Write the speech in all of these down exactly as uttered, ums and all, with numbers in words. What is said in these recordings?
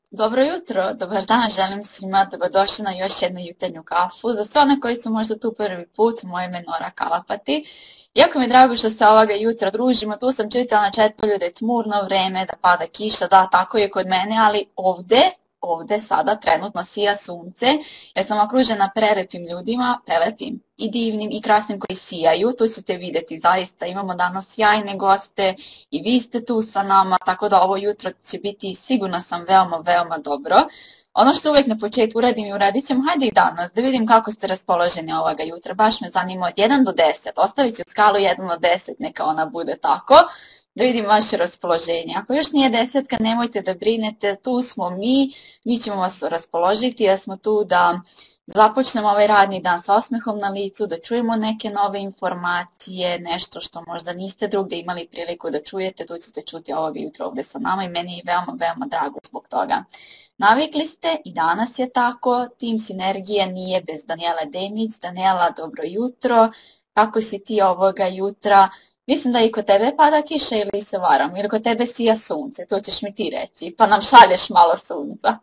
Dobro jutro, dobar dan, želim svima dobrodošli na još jednu jutarnju kafu. Za sve one koji su možda tu prvi put, moje ime je Nora Kalapati. Jako mi je drago što se ovoga jutra družimo, tu sam čitala na Četpolju da je tmurno vreme, da pada kiša, da, tako je kod mene, ali ovde, ovde sada trenutno sija sunce, jer sam okružena prelepim ljudima, prelepim i divnim i krasnim koji sijaju, tu ćete vidjeti, zaista imamo danas sjajne goste i vi ste tu sa nama, tako da ovo jutro će biti, sigurna sam, veoma, veoma dobro. Ono što uvijek na početku uradim i uradit ćemo, hajde i danas, da vidim kako ste raspoloženi ovoga jutra. Baš me zanima od jedan do deset, ostavit ću skalu jedan do deset, neka ona bude tako, da vidim vaše raspoloženje. Ako još nije desetka, nemojte da brinete, tu smo mi, mi ćemo vas raspoložiti jer smo tu da započnemo ovaj radni dan sa osmehom na licu, da čujemo neke nove informacije, nešto što možda niste drugdje imali priliku da čujete, tu ćete čuti ovog jutro ovdje sa nama i meni je veoma, veoma drago zbog toga. Navikli ste i danas je tako, tim Sinergije nije bez Danijele Demić. Danijela, dobro jutro, kako si ti ovoga jutra? Mislim da i kod tebe pada kiša ili se varam, ili kod tebe sija sunce, to ćeš mi ti reći, pa nam šalješ malo sunca.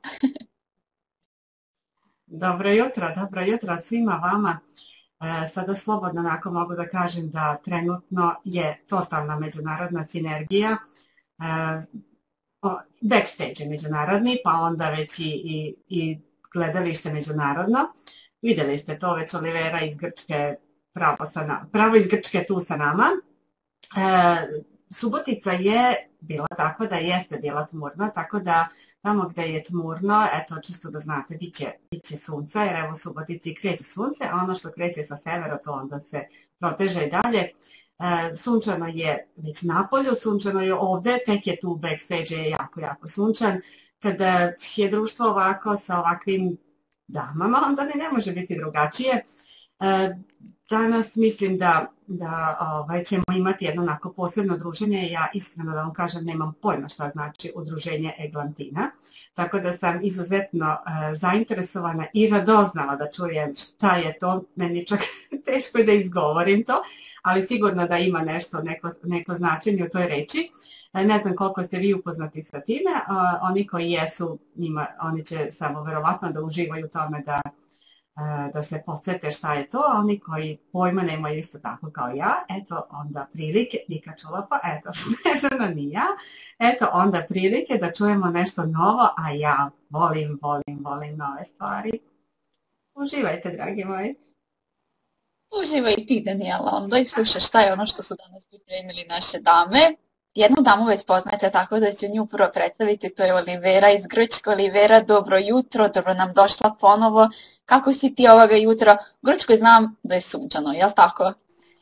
Dobro jutro, dobro jutro svima vama. E, sada slobodno onako mogu da kažem da trenutno je totalna međunarodna sinergija. E, backstage je međunarodni, pa onda već i, i, i gledalište međunarodno. Vidjeli ste to već Olivera iz Grčke, pravo, sa na, pravo iz Grčke tu sa nama. E, Subotica je bila tako da jeste bila tmurna, tako da tamo gde je tmurno, eto, čisto da znate, bit će, bit će sunca, jer evo u Subotici kreće sunce, a ono što kreće sa severa, to onda se proteže i dalje. E, sunčano je već napolju, sunčano je ovde, tek je tu backstage je jako, jako sunčan. Kada je društvo ovako sa ovakvim damama, onda ne, ne može biti drugačije. E, danas mislim da, da ovaj, ćemo imati jedno onako posebno druženje. Ja iskreno da vam kažem nemam pojma šta znači udruženje Eglantina, tako da sam izuzetno e, zainteresovana i radoznala da čujem šta je to. Meni čak teško je da izgovorim to, ali sigurno da ima nešto, neko, neko značenje u toj reči. E, ne znam koliko ste vi upoznati sa time, e, oni koji jesu, njima, oni će samo verovatno da uživaju u tome da da se podsjete šta je to, a oni koji pojma nemaju isto tako kao ja, eto onda prilike, Nika čula pa, eto Snežana ni ja, eto onda prilike da čujemo nešto novo, a ja volim, volim, volim nove stvari. Uživajte, dragi moji. Uživaj i ti, Danijela, onda i slušaj šta je ono što su danas pripremili naše dame. Jednu damu već poznajete, tako da ću nju prvo predstaviti, to je Olivera iz Grčke. Olivera, dobro jutro, dobro nam došla ponovo. Kako si ti ovoga jutra? U Grčkoj znam da je sunčano, jel tako?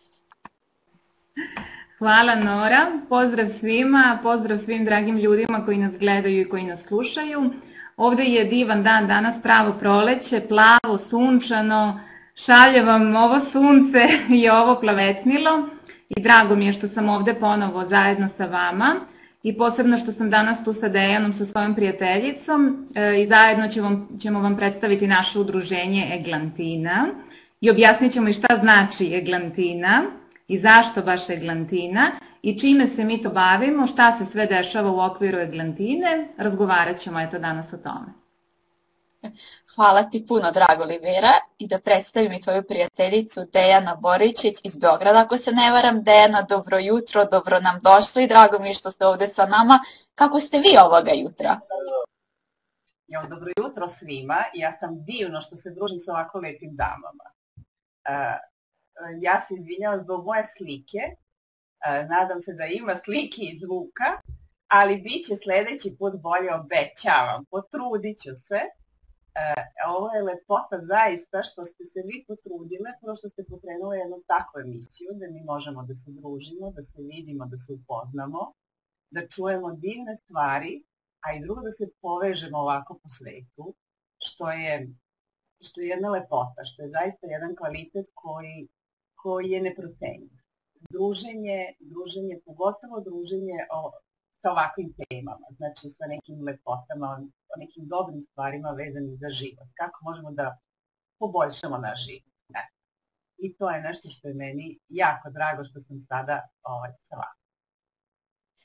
Hvala Nora, pozdrav svima, pozdrav svim dragim ljudima koji nas gledaju i koji nas slušaju. Ovdje je divan dan, danas pravo proleće, plavo, sunčano, šalje vam ovo sunce i ovo plavetnilo. I drago mi je što sam ovdje ponovo zajedno sa vama i posebno što sam danas tu sa Dejanom, sa svojom prijateljicom e, i zajedno ćemo, ćemo vam predstaviti naše udruženje Eglantina i objasnit ćemo i šta znači Eglantina i zašto baš Eglantina i čime se mi to bavimo, šta se sve dešava u okviru Eglantine, razgovarat ćemo eto danas o tome. Hvala ti puno, drago Olivera, i da predstavim i tvoju prijateljicu Dejana Boričić iz Beograda, ako se ne varam. Dejana, dobro jutro, dobro nam došli, drago mi je što ste ovdje sa nama. Kako ste vi ovoga jutra? Jo, dobro jutro svima, ja sam divno što se družim sa ovako lepim damama. Uh, ja se izvinjavam zbog moje slike, uh, nadam se da ima slike i zvuka, ali bit će sljedeći put bolje, obećavam, potrudit ću se. E, ovo je lepota zaista što ste se vi potrudile, prvo što ste pokrenule jednu takvu emisiju da mi možemo da se družimo, da se vidimo, da se upoznamo, da čujemo divne stvari, a i drugo da se povežemo ovako po svetu, što je, što je jedna lepota, što je zaista jedan kvalitet koji, koji je neprocenjiv. Druženje, druženje, pogotovo druženje o sa ovakvim temama, znači sa nekim lepotama, o nekim dobrim stvarima vezanim za život. Kako možemo da poboljšamo naš život. Ne. I to je nešto što je meni jako drago što sam sada ovaj, sa vama.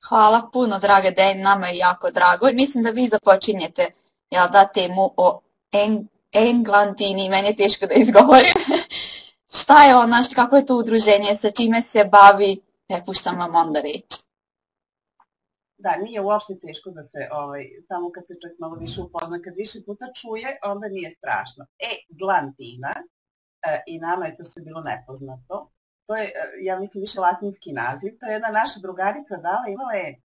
Hvala puno, draga Dejn, nama je jako drago. I mislim da vi započinjete, jel da, temu o en, Englantini, meni je teško da izgovorim. Šta je ona, kako je to udruženje, sa čime se bavi, prepuštam vam onda reč. Da, nije uopšte teško da se, ovaj, samo kad se čovjek malo više upozna, kad više puta čuje, onda nije strašno. Eglantina, e, i nama je to sve bilo nepoznato, to je, ja mislim, više latinski naziv, to je jedna naša drugarica dala, imala je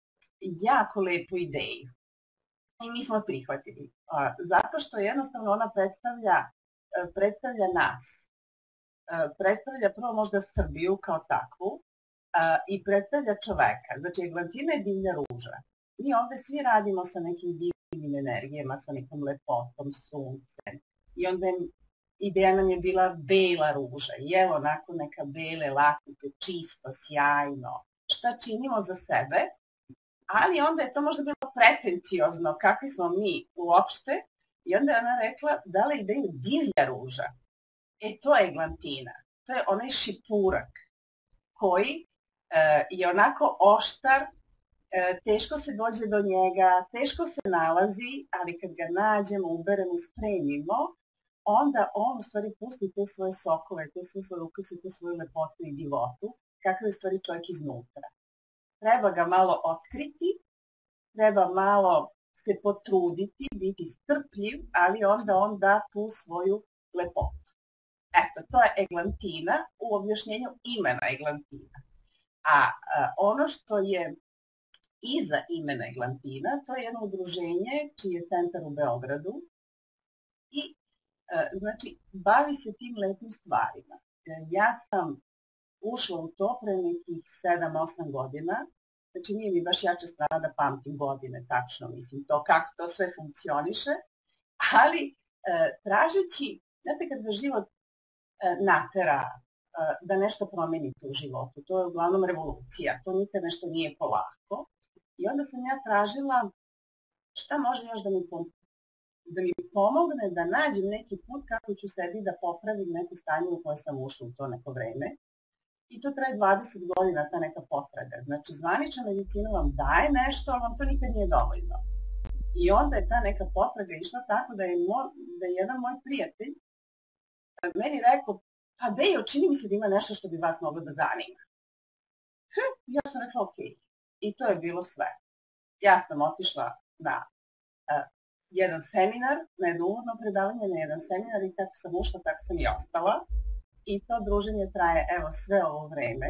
jako lepu ideju. I mi smo prihvatili, a, zato što jednostavno ona predstavlja, predstavlja nas, a, predstavlja prvo možda Srbiju kao takvu, a, i predstavlja čoveka. Znači, eglantina je divlja ruža. Mi ovde svi radimo sa nekim divnim energijama, sa nekom lepotom, suncem. I onda je, ideja nam je bila bela ruža. I evo onako neka bele lakice, čisto, sjajno. Šta činimo za sebe? Ali onda je to možda bilo pretenciozno, kakvi smo mi uopšte. I onda je ona rekla, dala ideju divlja ruža. E, to je eglantina. To je onaj šipurak koji e, je onako oštar, e, teško se dođe do njega, teško se nalazi, ali kad ga nađemo, uberemo, spremimo, onda on u stvari pusti te svoje sokove, te sve svoje ukuse, te svoju lepotu i divotu, kakav je u stvari čovjek iznutra. Treba ga malo otkriti, treba malo se potruditi, biti strpljiv, ali onda on da tu svoju lepotu. Eto, to je eglantina u objašnjenju imena eglantina. A, a ono što je iza imena eglantina, to je jedno udruženje čiji je centar u Beogradu i a, znači bavi se tim lepim stvarima. Ja sam ušla u to pre nekih sedam osam godina, znači nije mi baš jača strana da pamtim godine tačno, mislim, to kako to sve funkcioniše, ali e, tražeći, znate kad vas život e, natera e, da nešto promenite u životu, to je uglavnom revolucija, to nikad nešto nije polako, i onda sam ja tražila šta može još da mi, da mi pomogne da nađem neki put kako ću sebi da popravim neko stanje u koje sam ušla u to neko vreme. I to traje dvadeset godina, ta neka potraga. Znači, zvanična medicina vam daje nešto, ali vam to nikad nije dovoljno. I onda je ta neka potraga išla tako da je, mo, da je jedan moj prijatelj meni rekao, pa Dejo, čini mi se da ima nešto što bi vas moglo da zanima. Hm, ja sam rekla, ok. I to je bilo sve. Ja sam otišla na uh, jedan seminar, na jedno uvodno predavanje, na jedan seminar i kako sam ušla, tako sam i ostala. I to druženje traje, evo, sve ovo vreme.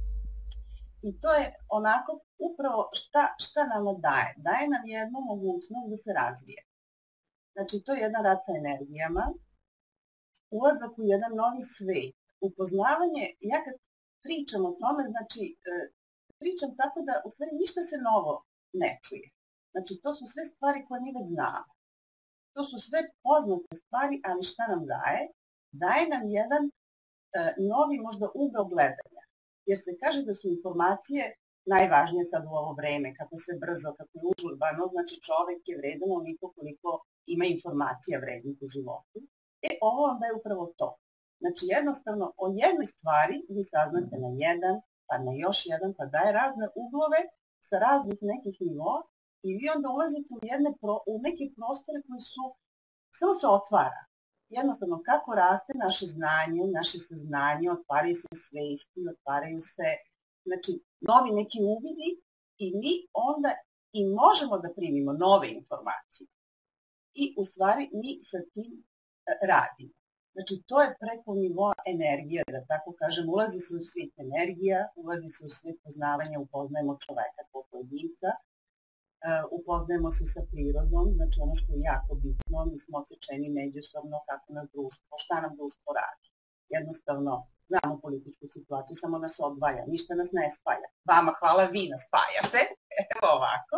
I to je onako upravo šta, šta nama daje. Daje nam jednu mogućnost da se razvije. Znači, to je jedan rad sa energijama, ulazak u jedan novi svet, upoznavanje. Ja kad pričam o tome, znači, pričam tako da u stvari ništa se novo ne čuje. Znači, to su sve stvari koje mi već znamo. To su sve poznate stvari, ali šta nam daje? Daje nam jedan novi možda ugao gledanja. Jer se kaže da su informacije najvažnije sad u ovo vreme, kako se brzo, kako je užurbano, znači čovek je vredan onoliko koliko ima informacija vrednih u životu. E, ovo onda je upravo to. Znači, jednostavno, o jednoj stvari vi saznate na jedan, pa na još jedan, pa daje razne uglove sa raznih nekih nivoa i vi onda ulazite u, jedne pro, u neke prostore koji su, samo se otvara. Jednostavno, kako raste naše znanje, naše saznanje, otvaraju se svesti, otvaraju se, znači, novi neki uvidi i mi onda i možemo da primimo nove informacije. I u stvari mi sa tim radimo. Znači, to je preko nivoa energije, da tako kažem, ulazi se u svet energija, ulazi se u svet poznavanja, upoznajemo čoveka kao pojedinca, upoznajemo se sa prirodom, znači ono što je jako bitno, mi smo odsečeni međusobno kako nas društvo, šta nam društvo radi. Jednostavno, znamo političku situaciju, samo nas odvaja, ništa nas ne spaja. Vama hvala, vi nas spajate, evo ovako.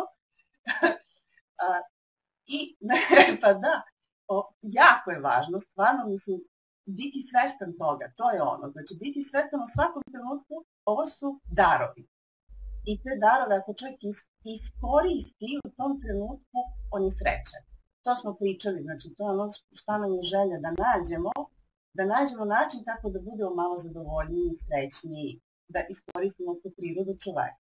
I, pa da, o, jako je važno, stvarno, mislim, biti svestan toga, to je ono, znači biti svestan u svakom trenutku, ovo su darovi. I te darove, ako čovjek iskoristi u tom trenutku, on je srećan. To smo pričali, znači to je ono šta nam je želja, da nađemo, da nađemo način kako da budemo malo zadovoljniji, srećniji, da iskoristimo tu prirodu čoveka.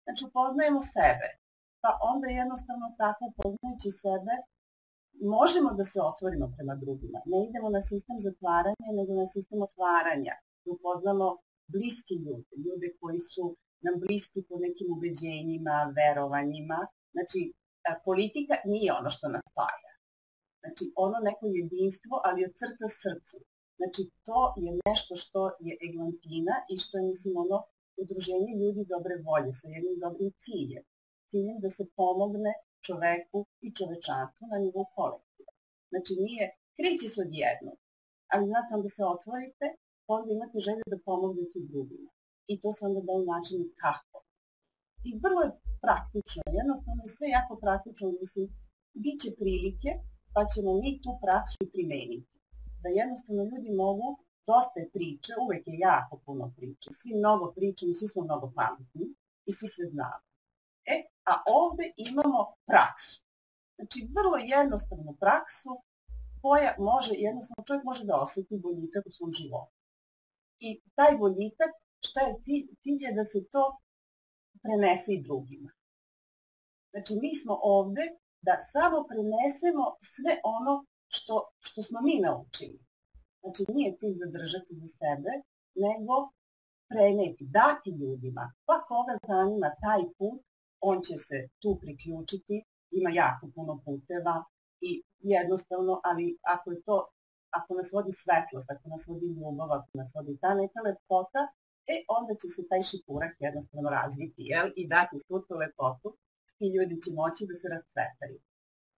Znači upoznajemo sebe, pa onda jednostavno tako upoznajući sebe možemo da se otvorimo prema drugima. Ne idemo na sistem zatvaranja, nego na sistem otvaranja. Da upoznamo bliski ljude, ljude koji su nam bliski po nekim ubeđenjima, verovanjima. Znači, politika nije ono što nas spaja. Znači, ono neko jedinstvo, ali od srca srcu. Znači, to je nešto što je eglantina i što je, mislim, ono udruženje ljudi dobre volje sa jednim dobrim ciljem. Ciljem da se pomogne čoveku i čovečanstvu na nivou kolektiva. Znači, nije, krići se odjednom, ali znate, onda se otvorite, onda imate želju da pomognete drugima. I to se onda daje način kako. I vrlo je praktično, jednostavno je sve jako praktično, mislim, bit će prilike, pa ćemo mi tu praksu primeniti. Da jednostavno ljudi mogu, dosta je priče, uvek je jako puno priče, svi mnogo pričamo, svi smo mnogo pametni i svi se znamo. E, a ovde imamo praksu. Znači, vrlo jednostavnu praksu koja može, jednostavno čovjek može da osjeti boljitak u svom životu. I taj boljitak, šta je cilj? Cilj je da se to prenese i drugima. Znači, mi smo ovde da samo prenesemo sve ono što, što smo mi naučili. Znači, nije cilj zadržati za sebe, nego preneti, dati ljudima. Pa koga zanima taj put, on će se tu priključiti, ima jako puno puteva i jednostavno, ali ako je to, ako nas vodi svetlost, ako nas vodi ljubav, ako nas vodi ta neka lepota, e onda će se taj šipurak jednostavno razviti, jel? I dati svu tu lepotu i ljudi će moći da se rascvetaju. E,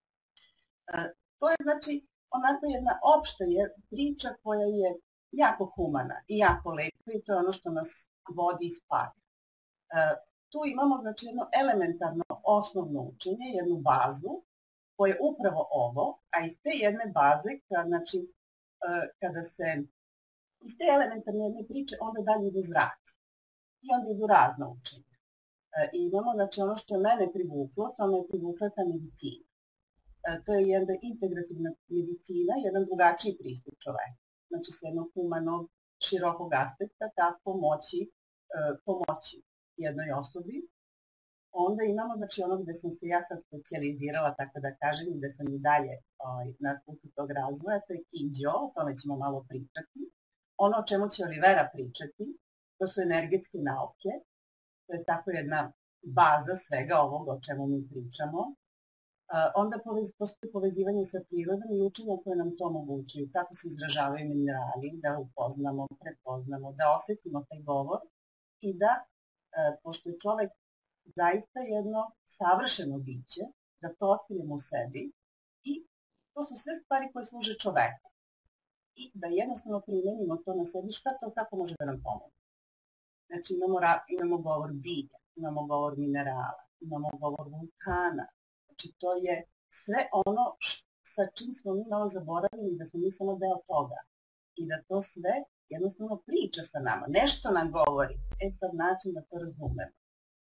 to je znači onako jedna opšta je priča koja je jako humana i jako lepa i to je ono što nas vodi i spaja. E, Tu imamo znači jedno elementarno osnovno učenje, jednu bazu koja je upravo ovo, a iz te jedne baze, kada, znači, kada se iz te elementarne jedne priče onda dalje idu zraci i onda idu razna učenja. I imamo znači ono što je mene privuklo, to me je privukla ta medicina. To je jedna integrativna medicina, jedan drugačiji pristup čoveka. Znači s jednog humanog, širokog aspekta tako moći pomoći jednoj osobi. Onda imamo znači ono gde sam se ja sad specijalizirala, tako da kažem, gde sam i dalje ovaj, na putu tog razvoja, to je Kinjo, o tome ćemo malo pričati. Ono o čemu će Olivera pričati, to su energetske nauke, to je tako jedna baza svega ovoga o čemu mi pričamo. Uh, onda povez, postoji povezivanje sa prirodom i učenja koje nam to omogućuju, kako se izražavaju minerali, da upoznamo, prepoznamo, da osetimo taj govor i da pošto je čovek zaista jedno savršeno biće, da to otkrijemo u sebi i to su sve stvari koje služe čoveku. I da jednostavno primenimo to na sebi, šta to tako može da nam pomoći. Znači imamo, imamo govor bilja, imamo govor minerala, imamo govor vulkana. Znači to je sve ono sa čim smo mi malo zaboravili da smo mi samo deo toga. I da to sve jednostavno priča sa nama, nešto nam govori. E sad način da to razumemo.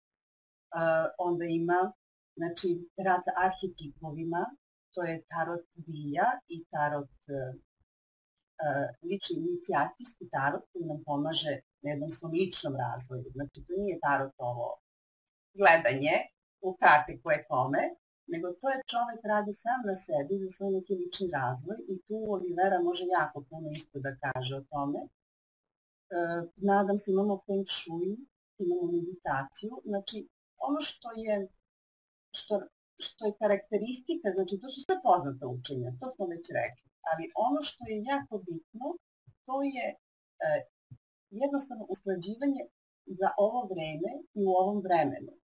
Uh, onda ima, znači, rad sa arhetipovima, to je tarot bilja i tarot, uh, uh, lični inicijativski tarot koji nam pomaže na jednom svom ličnom razvoju. Znači, to nije tarot ovo gledanje u karte koje kome, nego to je čovek radi sam na sebi za svoj neki lični razvoj i tu Olivera može jako puno isto da kaže o tome. E, nadam se imamo feng shui, imamo meditaciju, znači ono što je, što, što je karakteristika, znači to su sve poznata učenja, to smo već rekli, ali ono što je jako bitno, to je e, jednostavno usklađivanje za ovo vreme i u ovom vremenu. E,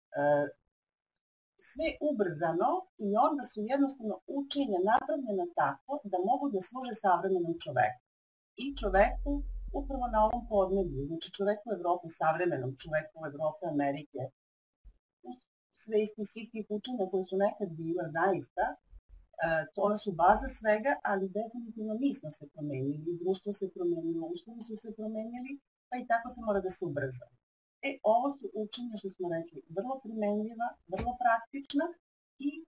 sve ubrzano i onda su jednostavno učenja napravljena tako da mogu da služe savremenom čoveku. I čoveku upravo na ovom podneblju, znači čoveku u Evropi, savremenom čoveku u Evropi, Amerike, svesti svih tih učenja koje su nekad bila zaista, to one su baza svega, ali definitivno mi smo se promenili, društvo se promenilo, uslovi su se promenili, pa i tako se mora da se ubrza. E, ovo su učenja, što smo rekli, vrlo primenljiva, vrlo praktična i e,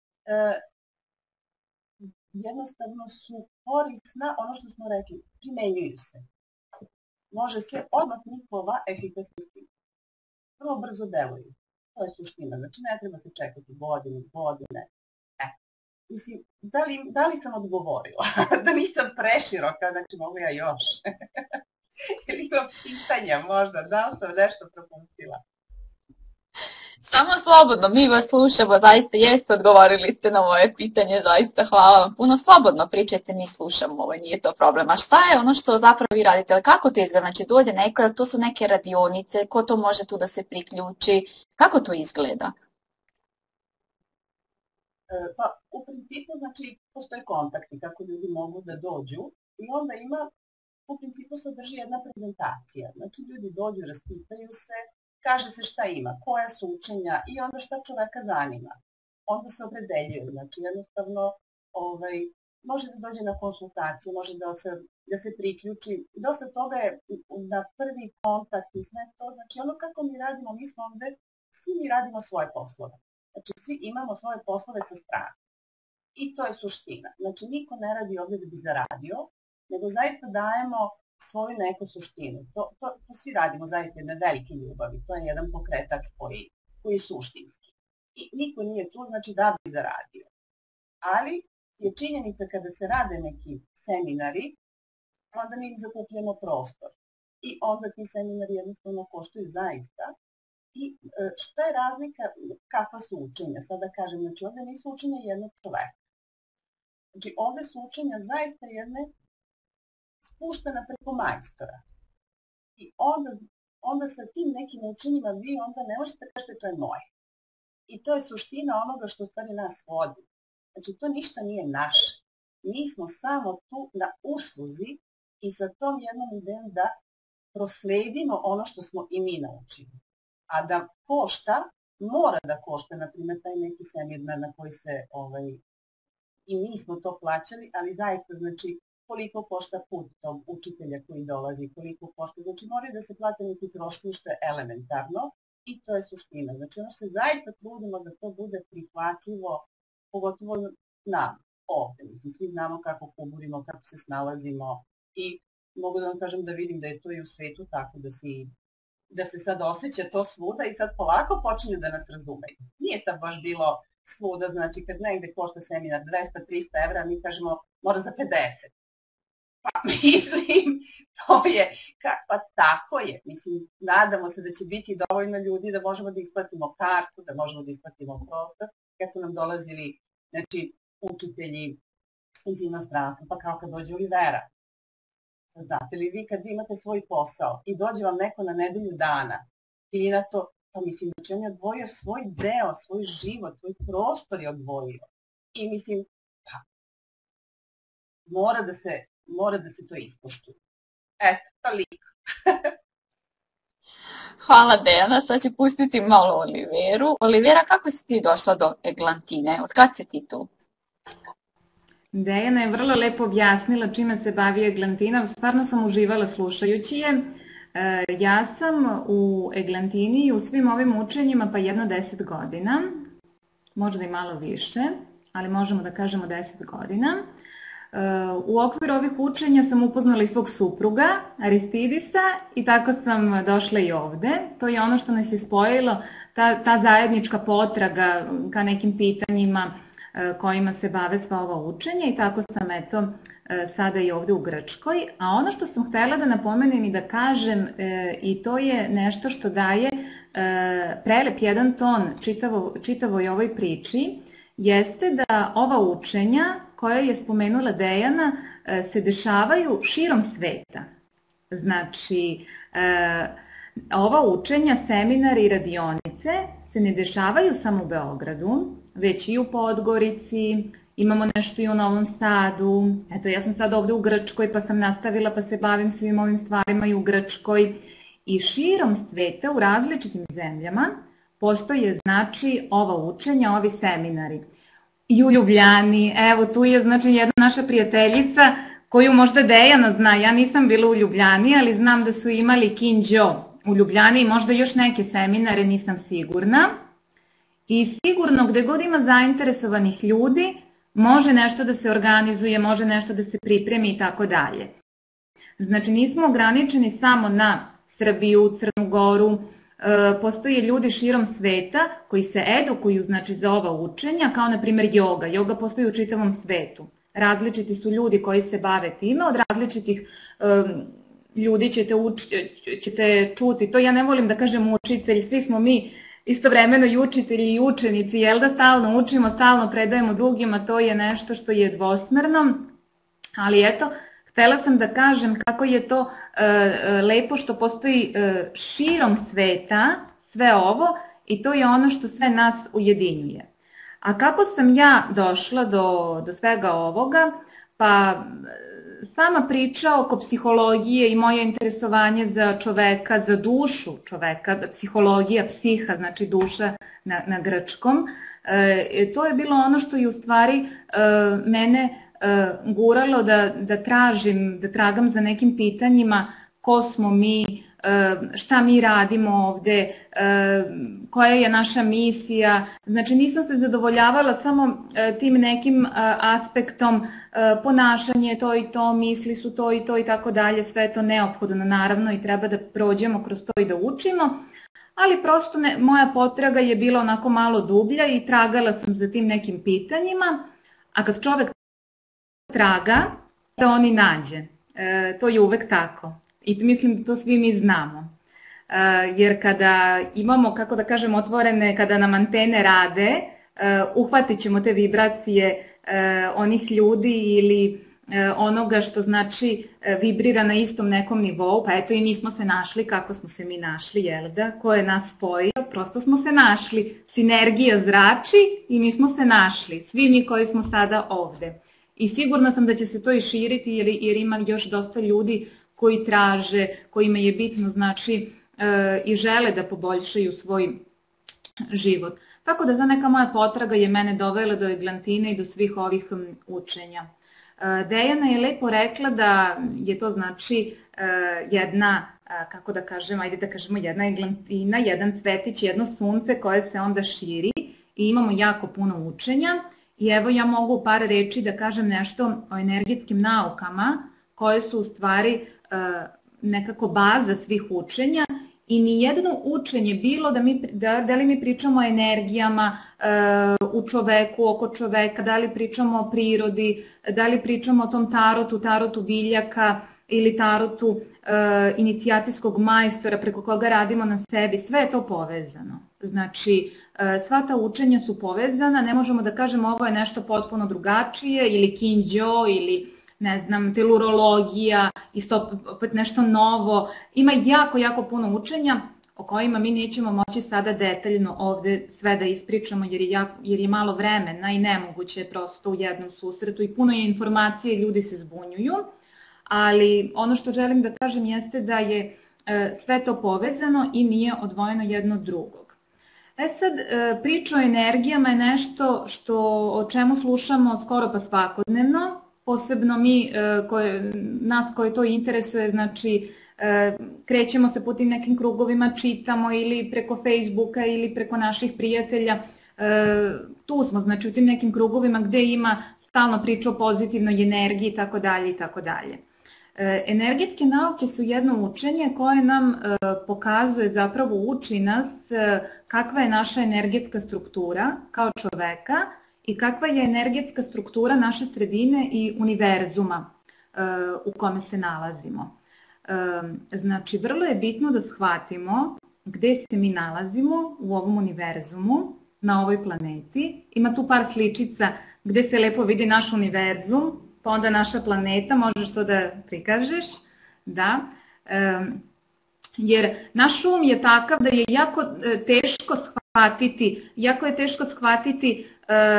jednostavno su korisna, ono što smo rekli, primenjuju se. Može se odmah njihova efikasnosti vrlo brzo deluju. To je suština. Znači ne treba se čekati godine, godine. E, mislim, da li, da li sam odgovorila? Da nisam preširoka, znači mogu ja još. Ili imam pitanja možda, da li sam nešto propustila? Samo slobodno, mi vas slušamo, zaista jeste, odgovorili ste na moje pitanje, zaista hvala vam puno, slobodno pričajte, mi slušamo, ovo nije to problem. A šta je ono što zapravo vi radite, kako to izgleda, znači dođe neko, to su neke radionice, ko to može tu da se priključi, kako to izgleda? E, pa u principu znači postoje kontakti kako ljudi mogu da dođu i onda ima, u principu se održi jedna prezentacija, znači ljudi dođu, raspitaju se, kaže se šta ima, koja su učenja i onda šta čoveka zanima. Onda se opredeljuje, znači jednostavno ovaj, može da dođe na konsultacije, može da se, da se priključi. Dosta toga je na prvi kontakt i sve to, znači ono kako mi radimo, mi smo ovde, svi mi radimo svoje poslove. Znači svi imamo svoje poslove sa strane. I to je suština. Znači niko ne radi ovde da bi zaradio, nego zaista dajemo svoju neku suštinu. To, to, to svi radimo zaista jedne velike ljubavi. To je jedan pokretač koji, koji je suštinski. I niko nije tu, znači da bi zaradio. Ali je činjenica kada se rade neki seminari, onda mi zakupljamo prostor. I onda ti seminari jednostavno koštaju zaista. I šta je razlika, kakva su učenja? Sada kažem, znači ovde nisu učenja jednog čoveka. Znači ovde su učenja zaista jedne spuštena preko majstora. I onda, onda sa tim nekim učenjima vi onda ne možete kažete to je moje. I to je suština onoga što u stvari nas vodi. Znači to ništa nije naše. Mi smo samo tu na usluzi i sa tom jednom idejom da prosledimo ono što smo i mi naučili. A da košta, mora da košta, na primjer, taj neki seminar na koji se, ovaj, i mi smo to plaćali, ali zaista, znači, koliko košta put tog učitelja koji dolazi, koliko košta, znači moraju da se plate neki troškovi što je elementarno i to je suština. Znači ono što se zaista trudimo da to bude prihvatljivo, pogotovo nam ovde. Mislim, svi znamo kako kuburimo, kako se snalazimo i mogu da vam kažem da vidim da je to i u svetu tako da si da se sad osjeća to svuda i sad polako počinju da nas razumeju. Nije to baš bilo svuda, znači kad negde košta seminar dvesta do trista evra, mi kažemo mora za pedeset. Pa mislim, to je, pa tako je, mislim, nadamo se da će biti dovoljno ljudi da možemo da isplatimo kartu, da možemo da isplatimo prostor, kad su nam dolazili, znači, učitelji iz inostranstva, pa kao kad dođe Olivera. Znate li vi kad vi imate svoj posao i dođe vam neko na nedelju dana ili na to, pa mislim, znači on je odvojio svoj deo, svoj život, svoj prostor je odvojio. I mislim, pa, mora da se mora da se to ispoštuje. Eto, toliko. Hvala Dejana, sad ću pustiti malo Oliveru. Olivera, kako si ti došla do Eglantine? Od kad si ti tu? Dejana je vrlo lepo objasnila čime se bavi Eglantina, stvarno sam uživala slušajući je. Ja sam u Eglantini i u svim ovim učenjima pa jedno deset godina, možda i malo više, ali možemo da kažemo deset godina. U okviru ovih učenja sam upoznala i svog supruga, Aristidisa, i tako sam došla i ovde. To je ono što nas je spojilo, ta, ta zajednička potraga ka nekim pitanjima kojima se bave sva ova učenja i tako sam eto sada i ovde u Grčkoj. A ono što sam htela da napomenem i da kažem, i to je nešto što daje prelep jedan ton čitavo, čitavoj ovoj priči, jeste da ova učenja koja je spomenula Dejana se dešavaju širom sveta. Znači, ova učenja, seminari i radionice se ne dešavaju samo u Beogradu, već i u Podgorici, imamo nešto i u Novom Sadu. Eto, ja sam sad ovde u Grčkoj pa sam nastavila pa se bavim svim ovim stvarima i u Grčkoj. I širom sveta u različitim zemljama postoje znači ova učenja, ovi seminari. I u Ljubljani, evo tu je znači jedna naša prijateljica koju možda Dejana zna, ja nisam bila u Ljubljani, ali znam da su imali Kinđo u Ljubljani i možda još neke seminare, nisam sigurna. I sigurno gde god ima zainteresovanih ljudi, može nešto da se organizuje, može nešto da se pripremi i tako dalje. Znači nismo ograničeni samo na Srbiju, Crnu Goru, postoje ljudi širom sveta koji se edukuju, znači, za ova učenja, kao na primjer joga. Joga postoji u čitavom svetu. Različiti su ljudi koji se bave time, od različitih ljudi ćete, uči, ćete čuti. To ja ne volim da kažem učitelj, svi smo mi istovremeno i učitelji i učenici, jel da stalno učimo, stalno predajemo drugima, to je nešto što je dvosmerno, ali eto, htela sam da kažem kako je to e, lepo što postoji e, širom sveta sve ovo i to je ono što sve nas ujedinjuje. A kako sam ja došla do, do svega ovoga? Pa sama priča oko psihologije i moje interesovanje za čoveka, za dušu čoveka, psihologija, psiha, znači duša na, na grčkom, e, to je bilo ono što je u stvari e, mene e, guralo da, da tražim, da tragam za nekim pitanjima ko smo mi, šta mi radimo ovde, koja je naša misija. Znači nisam se zadovoljavala samo tim nekim aspektom ponašanje, to i to, misli su to i to i tako dalje, sve je to neophodno naravno i treba da prođemo kroz to i da učimo, ali prosto ne, moja potraga je bila onako malo dublja i tragala sam za tim nekim pitanjima, a kad čovek traga, da on i nađe. E, to je uvek tako. I mislim da to svi mi znamo. E, jer kada imamo, kako da kažem, otvorene, kada nam antene rade, e, uhvatit ćemo te vibracije e, onih ljudi ili e, onoga što znači e, vibrira na istom nekom nivou, pa eto i mi smo se našli, kako smo se mi našli, jel da? Ko je nas spojio? Prosto smo se našli. Sinergija zrači i mi smo se našli. Svi mi koji smo sada ovde. I sigurna sam da će se to i širiti jer, jer ima još dosta ljudi koji traže, kojima je bitno znači e, i žele da poboljšaju svoj život. Tako da ta neka moja potraga je mene dovela do Eglantine i do svih ovih učenja. E, Dejana je lepo rekla da je to znači e, jedna, kako da kažem, ajde da kažemo jedna Eglantina, jedan cvetić, jedno sunce koje se onda širi i imamo jako puno učenja. I evo ja mogu u par reči da kažem nešto o energetskim naukama koje su u stvari nekako baza svih učenja i nijedno učenje bilo da, mi, da, da li mi pričamo o energijama e, u čoveku, oko čoveka, da li pričamo o prirodi, da li pričamo o tom tarotu, tarotu biljaka ili tarotu e, inicijacijskog majstora preko koga radimo na sebi, sve je to povezano. Znači, e, sva ta učenja su povezana, ne možemo da kažemo ovo je nešto potpuno drugačije ili kinđo ili ne znam, telurologija, isto opet nešto novo. Ima jako, jako puno učenja o kojima mi nećemo moći sada detaljno ovde sve da ispričamo jer je, jako, jer je malo vremena i nemoguće je prosto u jednom susretu i puno je informacije i ljudi se zbunjuju. Ali ono što želim da kažem jeste da je e, sve to povezano i nije odvojeno jedno od drugog. E sad, e, priča o energijama je nešto što, o čemu slušamo skoro pa svakodnevno. Posebno mi, koje, nas koje to interesuje, znači krećemo se po tim nekim krugovima, čitamo ili preko Facebooka ili preko naših prijatelja. Tu smo, znači u tim nekim krugovima gde ima stalno priča o pozitivnoj energiji i tako dalje i tako dalje. Energetske nauke su jedno učenje koje nam pokazuje, zapravo uči nas kakva je naša energetska struktura kao čoveka, i kakva je energetska struktura naše sredine i univerzuma e, u kome se nalazimo. E, znači, vrlo je bitno da shvatimo gde se mi nalazimo u ovom univerzumu, na ovoj planeti. Ima tu par sličica gde se lepo vidi naš univerzum, pa onda naša planeta, možeš to da prikažeš, da. E, jer naš um je takav da je jako teško shvatiti, jako je teško shvatiti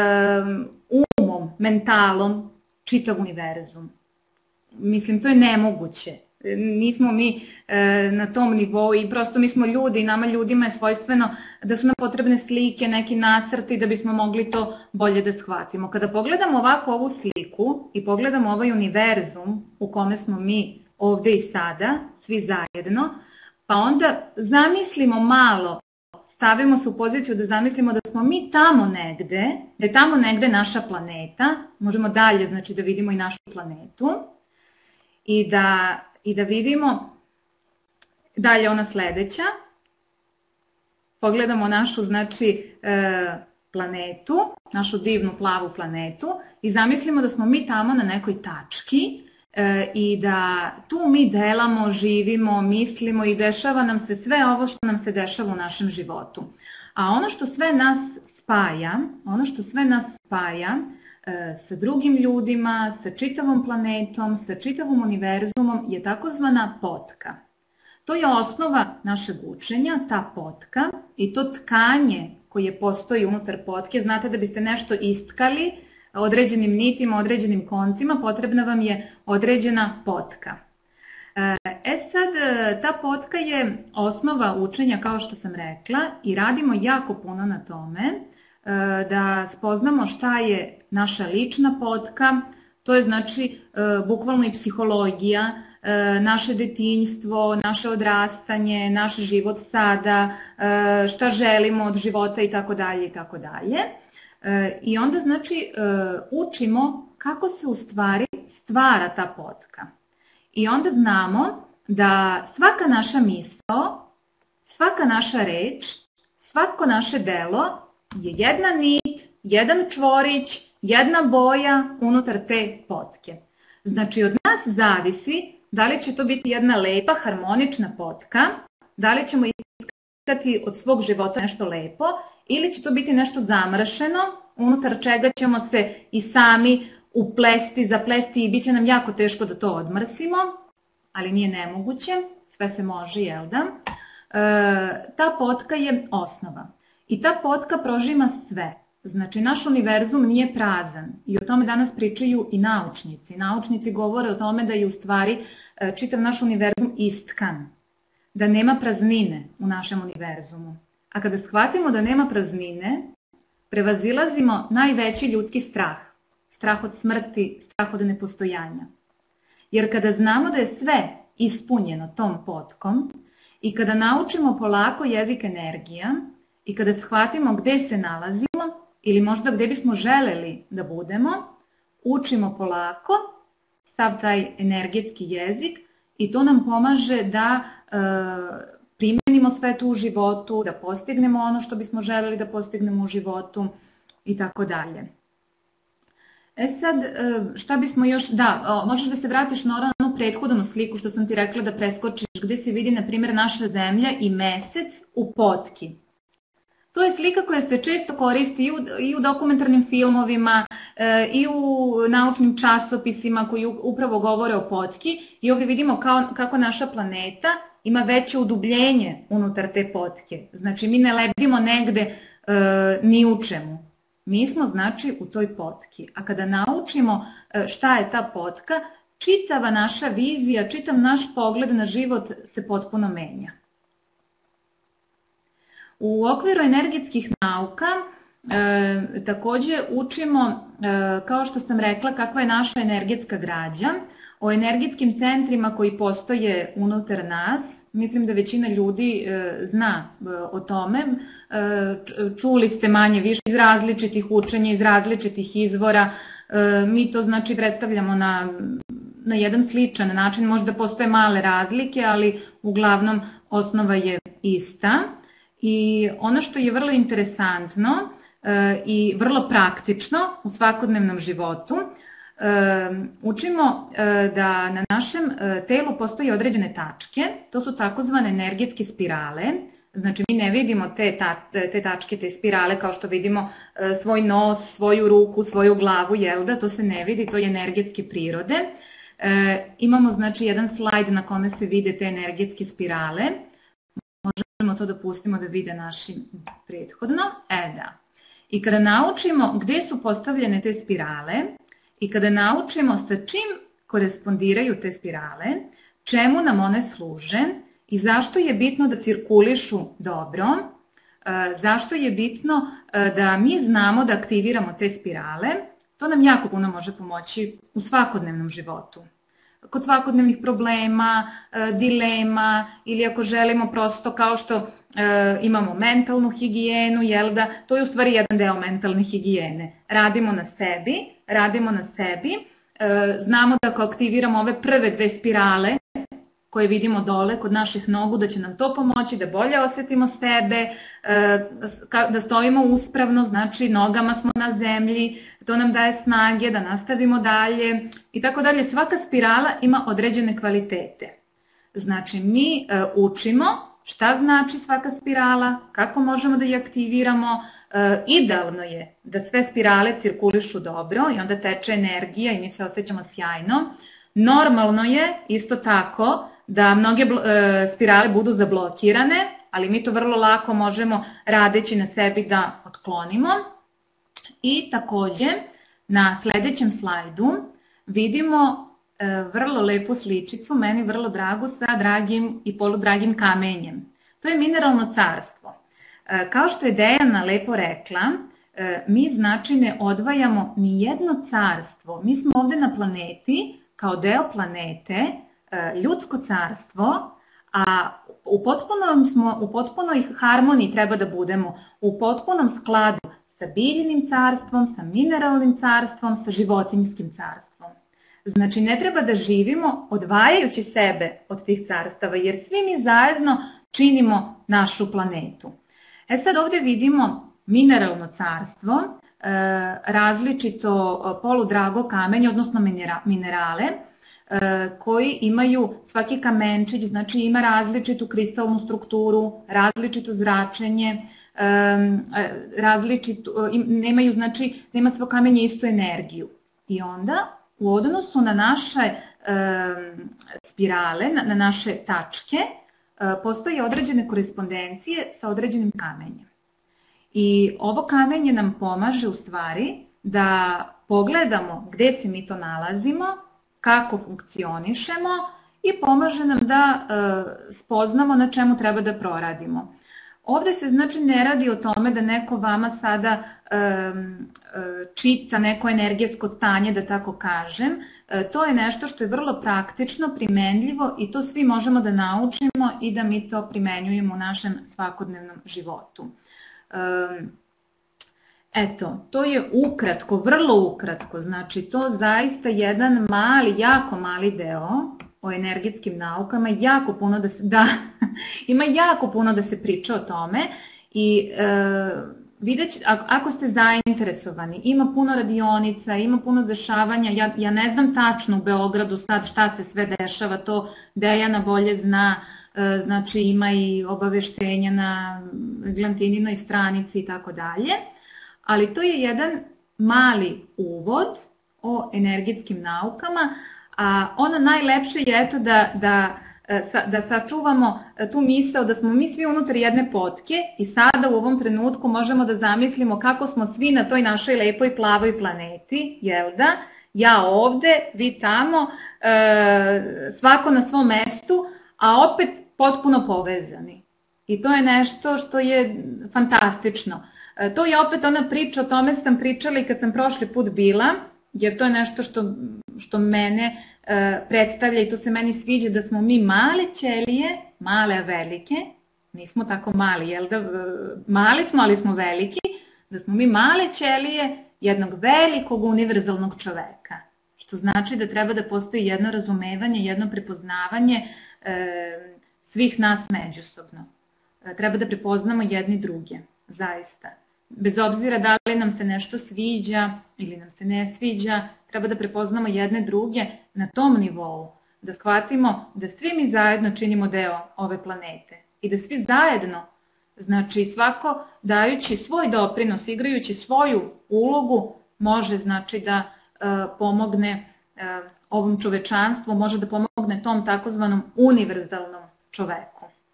umom, mentalom, čitav univerzum. Mislim, to je nemoguće. Nismo mi na tom nivou i prosto mi smo ljudi i nama ljudima je svojstveno da su nam potrebne slike, neki nacrti da bismo mogli to bolje da shvatimo. Kada pogledamo ovako ovu sliku i pogledamo ovaj univerzum u kome smo mi ovde i sada, svi zajedno, pa onda zamislimo malo, stavimo se u poziciju da zamislimo da smo mi tamo negde, da je tamo negde naša planeta, možemo dalje znači da vidimo i našu planetu i da, i da vidimo dalje ona sledeća, pogledamo našu, znači, planetu, našu divnu plavu planetu i zamislimo da smo mi tamo na nekoj tački i da tu mi delamo, živimo, mislimo i dešava nam se sve ovo što nam se dešava u našem životu. A ono što sve nas spaja, ono što sve nas spaja sa drugim ljudima, sa čitavom planetom, sa čitavom univerzumom je takozvana potka. To je osnova našeg učenja, ta potka i to tkanje koje postoji unutar potke. Znate, da biste nešto istkali određenim nitima, određenim koncima, potrebna vam je određena potka. E sad, ta potka je osnova učenja, kao što sam rekla, i radimo jako puno na tome da spoznamo šta je naša lična potka. To je, znači, bukvalno i psihologija, naše detinjstvo, naše odrastanje, naš život sada, šta želimo od života itd. itd. I onda, znači, učimo kako se u stvari stvara ta potka. I onda znamo da svaka naša misao, svaka naša reč, svako naše delo je jedna nit, jedan čvorić, jedna boja unutar te potke. Znači, od nas zavisi da li će to biti jedna lepa, harmonična potka, da li ćemo iskati od svog života nešto lepo, ili će to biti nešto zamršeno, unutar čega ćemo se i sami uplesti, zaplesti i bit će nam jako teško da to odmrsimo, ali nije nemoguće, sve se može, jel da? Ta potka je osnova i ta potka prožima sve. Znači, naš univerzum nije prazan i o tome danas pričaju i naučnici. Naučnici govore o tome da je u stvari čitav naš univerzum istkan, da nema praznine u našem univerzumu. A kada shvatimo da nema praznine, prevazilazimo najveći ljudski strah. Strah od smrti, strah od nepostojanja. Jer kada znamo da je sve ispunjeno tom potkom i kada naučimo polako jezik energija i kada shvatimo gde se nalazimo ili možda gde bismo želeli da budemo, učimo polako sav taj energetski jezik i to nam pomaže da e, primenimo sve to u životu, da postignemo ono što bismo želeli da postignemo u životu i tako dalje. E sad, šta bismo još, da, možeš da se vratiš na onu prethodnu sliku što sam ti rekla da preskočiš, gde se vidi, na primjer, naša zemlja i mesec u potki. To je slika koja se često koristi i u, i u dokumentarnim filmovima, e, i u naučnim časopisima koji upravo govore o potki i ovdje vidimo kao, kako naša planeta ima veće udubljenje unutar te potke. Znači, mi ne lebdimo negde e, ni u čemu. Mi smo, znači, u toj potki. A kada naučimo šta je ta potka, čitava naša vizija, čitav naš pogled na život se potpuno menja. U okviru energetskih nauka e, također učimo, e, kao što sam rekla, kakva je naša energetska građa, o energetskim centrima koji postoje unutar nas. Mislim da većina ljudi e, zna e, o tome. E, čuli ste manje više iz različitih učenja, iz različitih izvora. E, mi to, znači, predstavljamo na, na jedan sličan način. Možda postoje male razlike, ali uglavnom osnova je ista. I ono što je vrlo interesantno e, i vrlo praktično u svakodnevnom životu, učimo da na našem telu postoje određene tačke, to su takozvane energetske spirale. Znači, mi ne vidimo te, ta, te tačke, te spirale kao što vidimo svoj nos, svoju ruku, svoju glavu, jel da, to se ne vidi, to je energetske prirode. E, imamo, znači, jedan slajd na kome se vide te energetske spirale. Možemo to da pustimo da vide naši prethodno. E, da. I kada naučimo gde su postavljene te spirale, i kada naučimo sa čim korespondiraju te spirale, čemu nam one služe i zašto je bitno da cirkulišu dobro, zašto je bitno da mi znamo da aktiviramo te spirale, to nam jako puno može pomoći u svakodnevnom životu. Kod svakodnevnih problema, dilema ili ako želimo prosto, kao što imamo mentalnu higijenu, jel da, to je u stvari jedan deo mentalne higijene. Radimo na sebi, radimo na sebi, znamo da ako aktiviramo ove prve dve spirale koje vidimo dole kod naših nogu, da će nam to pomoći da bolje osjetimo sebe, da stojimo uspravno, znači nogama smo na zemlji, to nam daje snage da nastavimo dalje i tako dalje. Svaka spirala ima određene kvalitete. Znači mi učimo šta znači svaka spirala, kako možemo da je aktiviramo. Idealno je da sve spirale cirkulišu dobro i onda teče energija i mi se osjećamo sjajno. Normalno je isto tako da mnoge spirale budu zablokirane, ali mi to vrlo lako možemo radeći na sebi da otklonimo. I takođe na sledećem slajdu vidimo vrlo lepu sličicu, meni vrlo dragu, sa dragim i poludragim kamenjem. To je mineralno carstvo. Kao što je Dejana lepo rekla, mi znači ne odvajamo ni jedno carstvo. Mi smo ovde na planeti kao deo planete, ljudsko carstvo, a u potpunom smo, u potpunoj harmoniji treba da budemo, u potpunom skladu sa biljnim carstvom, sa mineralnim carstvom, sa životinjskim carstvom. Znači ne treba da živimo odvajajući sebe od tih carstava, jer svi mi zajedno činimo našu planetu. E sad ovdje vidimo mineralno carstvo, različito poludrago kamenje, odnosno minerale, koji imaju, svaki kamenčić znači ima različitu kristalnu strukturu, različito zračenje, različitu, nemaju, znači nema svo kamenje istu energiju. I onda u odnosu na naše spirale, na naše tačke, postoje određene korespondencije sa određenim kamenjem. I ovo kamenje nam pomaže u stvari da pogledamo gde se mi to nalazimo, kako funkcionišemo i pomaže nam da spoznamo na čemu treba da proradimo. Ovde se znači ne radi o tome da neko vama sada čita neko energetsko stanje, da tako kažem. To je nešto što je vrlo praktično, primenljivo i to svi možemo da naučimo i da mi to primenjujemo u našem svakodnevnom životu. Eto, to je ukratko, vrlo ukratko, znači to zaista jedan mali, jako mali deo o energetskim naukama, jako puno da se, da, ima jako puno da se priča o tome i vidjet, ako ste zainteresovani, ima puno radionica, ima puno dešavanja, ja, ja ne znam tačno u Beogradu sad šta se sve dešava, to Dejana bolje zna, znači ima i obaveštenja na Glantininoj stranici i tako dalje, ali to je jedan mali uvod o energetskim naukama, a ono najlepše je eto da, da, da sačuvamo tu misao da smo mi svi unutar jedne potke i sada u ovom trenutku možemo da zamislimo kako smo svi na toj našoj lepoj plavoj planeti, jel da? Ja ovde, vi tamo, svako na svom mestu, a opet potpuno povezani. I to je nešto što je fantastično. To je opet ona priča, o tome sam pričala i kad sam prošli put bila, jer to je nešto što, što mene e, predstavlja i to se meni sviđa, da smo mi male ćelije, male a velike, nismo tako mali, jel da, mali smo ali smo veliki, da smo mi male ćelije jednog velikog univerzalnog čoveka, što znači da treba da postoji jedno razumevanje, jedno prepoznavanje e, svih nas međusobno. E, treba da prepoznamo jedni druge, zaista. Bez obzira da li nam se nešto sviđa ili nam se ne sviđa, treba da prepoznamo jedne druge na tom nivou, da shvatimo da svi mi zajedno činimo deo ove planete i da svi zajedno, znači svako dajući svoj doprinos, igrajući svoju ulogu, može znači da e, pomogne e, ovom čovečanstvu, može da pomogne tom takozvanom univerzalnom čoveku.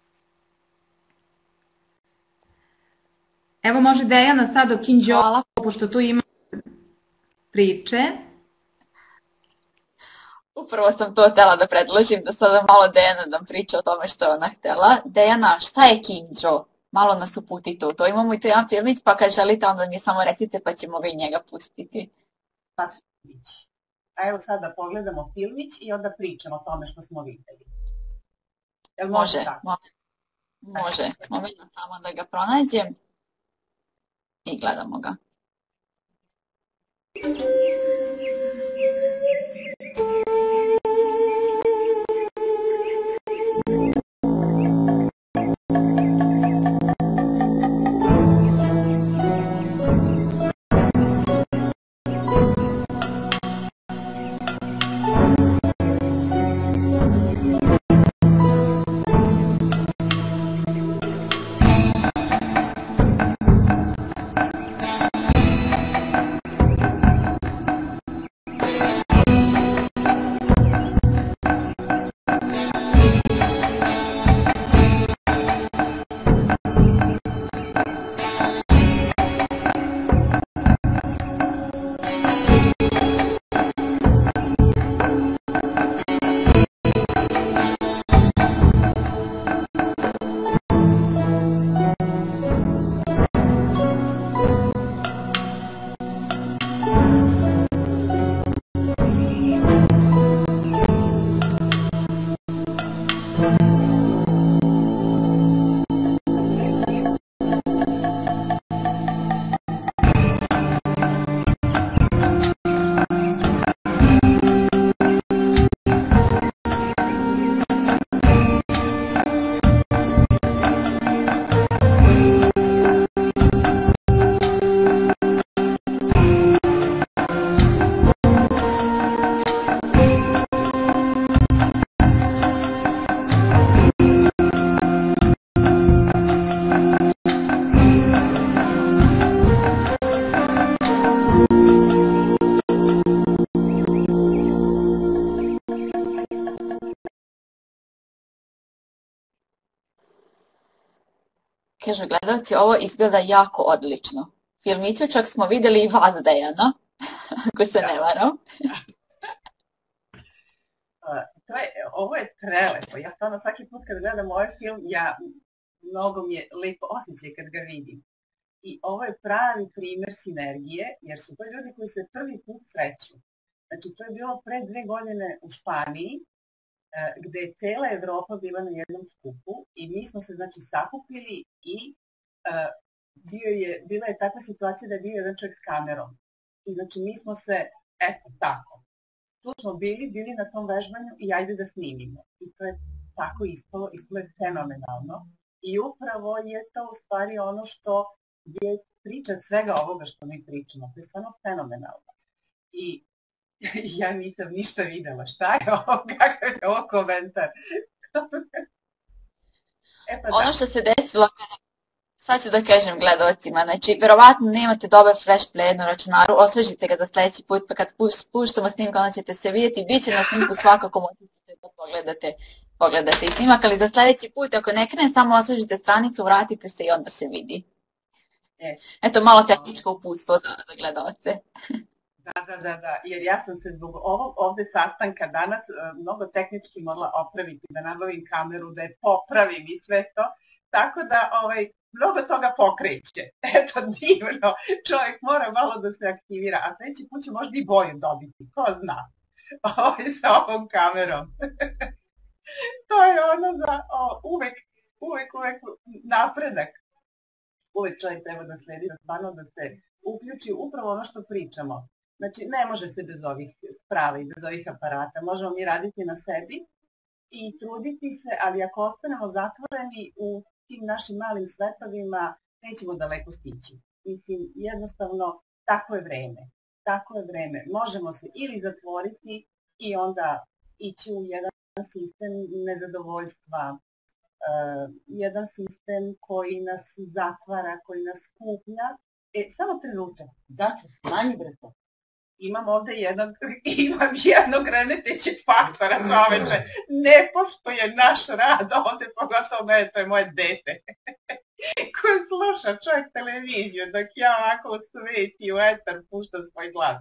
Evo može Dejana sad o Kinđo, pošto tu ima priče. Upravo sam to htjela da predložim, da sada malo Dejana nam priča o tome što je ona htjela. Dejana, šta je Kinđo? Malo nas uputite u to. Imamo i to jedan filmić, pa kad želite onda mi samo recite pa ćemo ga i njega pustiti. Sad filmić. A evo sad da pogledamo filmić i onda pričamo o tome što smo vidjeli. Jel može, može, može. Može. Moment samo da ga pronađem. I gledamo ga. Kažu gledalci, ovo izgleda jako odlično. Filmiću čak smo vidjeli i vas, Dejana, ako se ne varam. To je, ovo je prelepo. Ja stvarno svaki put kad gledam ovaj film, ja, mnogo mi je lepo osjećaj kad ga vidim. I ovo je pravi primjer sinergije, jer su to ljudi koji se prvi put sreću. Znači, to je bilo pre dve godine u Španiji, gde je cela Evropa bila na jednom skupu i mi smo se, znači, sakupili i uh, bio je, bila je takva situacija da je bio jedan čovjek s kamerom. I znači, mi smo se, eto, tako, tu smo bili, bili na tom vežbanju i ajde da snimimo. I to je tako ispalo, ispalo je fenomenalno. I upravo je to u stvari ono što je priča svega ovoga što mi pričamo. To je stvarno fenomenalno. I ja nisam ništa videla. Šta je ovo? Kakav je ovo komentar? E pa ono što se desilo, sad ću da kažem gledalcima, znači, verovatno nemate dobar flash player na računaru, osvežite ga za sljedeći put, pa kad puštamo snimka, onda ćete se vidjeti, bit će na snimku svakako, moći ćete da pogledate, pogledate i snimak, ali za sljedeći put, ako ne krene, samo osvežite stranicu, vratite se i onda se vidi. Eto, malo tehničko uputstvo za, za gledalce. Da, da, da, da, jer ja sam se zbog ovog ovde sastanka danas mnogo tehnički morala opraviti, da nabavim kameru, da je popravim i sve to, tako da ovaj, mnogo toga pokreće. Eto, divno, čovjek mora malo da se aktivira, a sljedeći put će možda i boju dobiti, ko zna, ovaj, sa ovom kamerom. To je ono da o, uvek, uvek, uvek napredak. Uvek čovjek treba da sledi, da stvarno da se uključi upravo ono što pričamo. Znači, ne može se bez ovih sprava i bez ovih aparata. Možemo mi raditi na sebi i truditi se, ali ako ostanemo zatvoreni u tim našim malim svetovima, nećemo daleko stići. Mislim, jednostavno, tako je vreme. Tako je vreme. Možemo se ili zatvoriti i onda ići u jedan sistem nezadovoljstva, uh, jedan sistem koji nas zatvara, koji nas skuplja. E, samo trenutak, daću, smanji bre to. Imam ovde jednog, imam jednog remetećeg faktora, čoveče, ne poštuje naš rad ovde, pogotovo mene, to je moje dete, koje sluša čovjek televiziju, dok ja ovako u svet i u etar puštam svoj glas.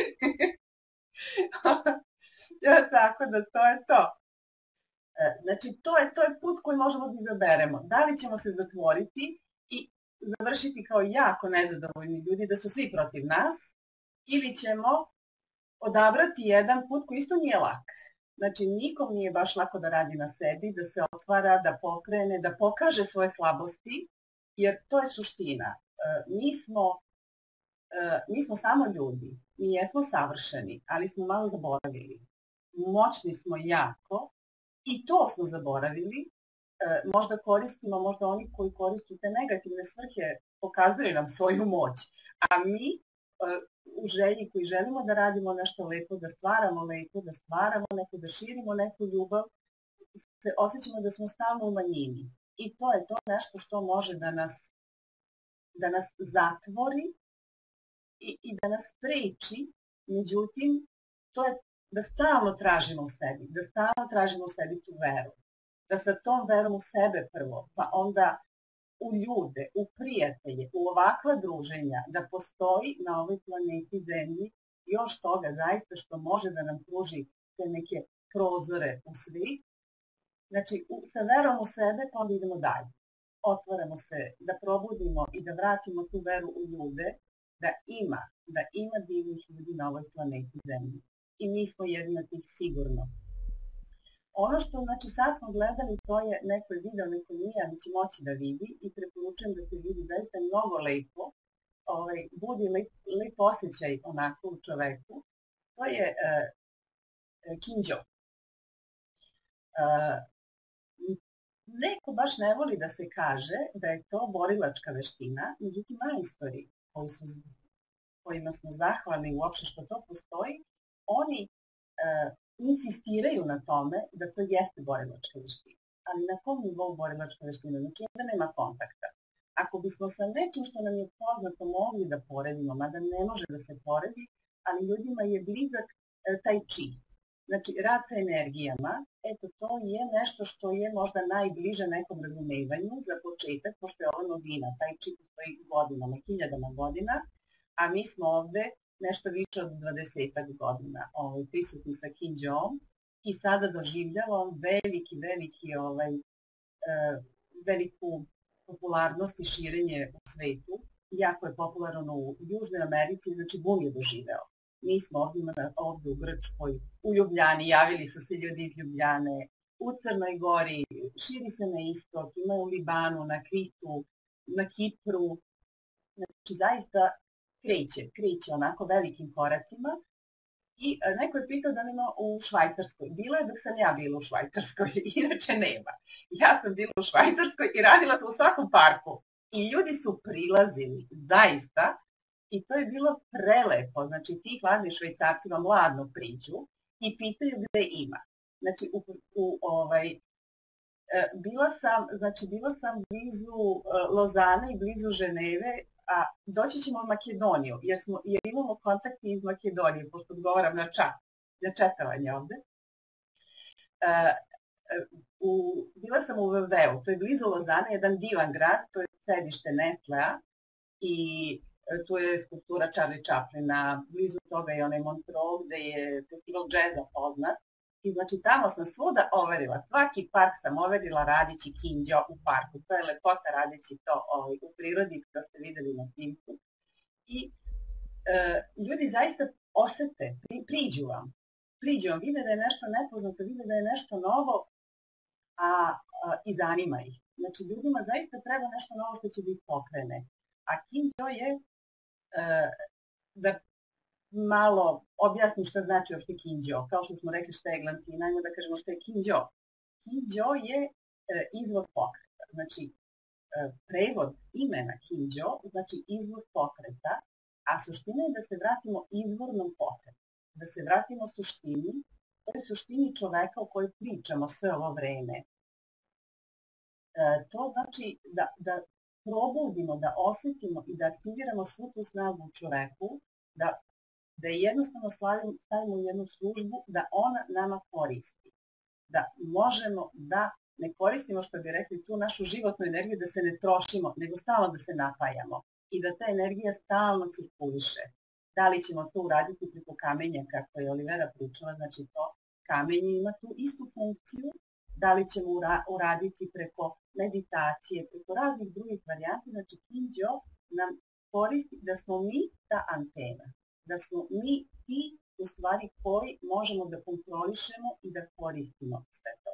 Ja, tako da to je to. Znači, to je, to je put koji možemo da izaberemo. Da li ćemo se zatvoriti i završiti kao jako nezadovoljni ljudi, da su svi protiv nas, ili ćemo odabrati jedan put koji isto nije lak. Znači, nikom nije baš lako da radi na sebi, da se otvara, da pokrene, da pokaže svoje slabosti, jer to je suština. Mi smo, mi smo samo ljudi, mi jesmo savršeni, ali smo malo zaboravili. Moćni smo jako i to smo zaboravili. Možda koristimo, možda oni koji koriste te negativne svrhe pokazuju nam svoju moć, a mi u želji koji želimo da radimo nešto lepo, da stvaramo lepo, da stvaramo neko, da širimo neku ljubav, se osjećamo da smo stalno u manjini. I to je to nešto što može da nas, da nas zatvori i, i da nas spreči, međutim, to je da stalno tražimo u sebi, da stalno tražimo u sebi tu veru. Da sa tom verom u sebe prvo, pa onda u ljude, u prijatelje, u ovakva druženja, da postoji na ovoj planeti Zemlji još toga zaista što može da nam pruži te neke prozore u svijet. Znači, sa verom u sebe pa onda idemo dalje. Otvaramo se, da probudimo i da vratimo tu veru u ljude, da ima, da ima divnih ljudi na ovoj planeti Zemlji. I mi smo jedni od tih sigurno. Ono što, znači, sad smo gledali, to je neko je video, neko nije, ali će moći da vidi i preporučujem da se vidi zaista mnogo lepo, ovaj, budi lep, lep osjećaj onako u čoveku. To je uh, kinđo. Uh, neko baš ne voli da se kaže da je to borilačka veština, međutim majstori koji su, kojima smo zahvalni uopšte što to postoji, oni uh, insistiraju na tome da to jeste borilačka veština. Ali na kom nivou borilačka veština? Znači da nema kontakta. Ako bismo sa nečim što nam je poznato mogli da poredimo, mada ne može da se poredi, ali ljudima je blizak e, taj chi. Znači, rad sa energijama, eto, to je nešto što je možda najbliže nekom razumevanju za početak, pošto je ovo novina. Tai Chi postoji godinama, hiljadama godina, a mi smo ovde nešto više od dvadesetak godina ovaj, prisutni sa Qigong i sada doživljavam veliki, veliki, ovaj, e, veliku popularnost i širenje u svetu. Jako je popularno u Južnoj Americi, znači bum je doživeo. Mi smo ovdje, ovdje u Grčkoj, u Ljubljani, javili su se ljudi iz Ljubljane, u Crnoj Gori, širi se na istok, ima u Libanu, na Kritu, na Kipru. Znači zaista kreće, kreće onako velikim koracima. I neko je pitao da li ima u Švajcarskoj. Bilo je dok sam ja bila u Švajcarskoj, inače nema. Ja sam bila u Švajcarskoj i radila sam u svakom parku. I ljudi su prilazili, zaista, i to je bilo prelepo. Znači, ti hladni Švajcarci vam ladno priđu i pitaju gde ima. Znači, u, u, ovaj, bila sam, znači, bila sam blizu Lozane i blizu Ženeve, a doći ćemo u Makedoniju, jer, smo, jer imamo kontakti iz Makedonije, pošto odgovaram na čat, na četovanje ovde. Uh, u, bila sam u Veveu, to je blizu Lozane, jedan divan grad, to je sedište Nestlea i tu je skulptura Charlie Chaplina, blizu toga je onaj Montreux, gde je festival džeza poznat. I znači tamo sam svuda overila, svaki park sam overila radići Qigong u parku. To je lepota radići to ovaj, u prirodi, kao ste videli na snimku. I e, ljudi zaista osete, pri, priđu vam, priđu vam, vide da je nešto nepoznato, vide da je nešto novo, a, a i zanima ih. Znači ljudima zaista treba nešto novo što će da ih pokrene. A Qigong je, e, da malo objasnim šta znači uopšte Qigong. Kao što smo rekli šta je glantina, ajmo da kažemo šta je Qigong. Qigong je e, izvor pokreta. Znači, e, prevod imena Qigong znači izvor pokreta, a suština je da se vratimo izvornom pokretu. Da se vratimo suštini, to je suštini čoveka o kojoj pričamo sve ovo vreme. E, to znači da, da probudimo, da osetimo i da aktiviramo svu tu snagu u čoveku, da da je jednostavno stavimo u jednu službu, da ona nama koristi. Da možemo da ne koristimo, što bi rekli, tu našu životnu energiju, da se ne trošimo, nego stalno da se napajamo. I da ta energija stalno cirkuliše. Da li ćemo to uraditi preko kamenja, kako je Olivera pričala, znači to kamenje ima tu istu funkciju, da li ćemo uraditi preko meditacije, preko raznih drugih varijanti, znači Qigong nam koristi da smo mi ta antena. Da smo mi ti u stvari koji možemo da kontrolišemo i da koristimo sve to.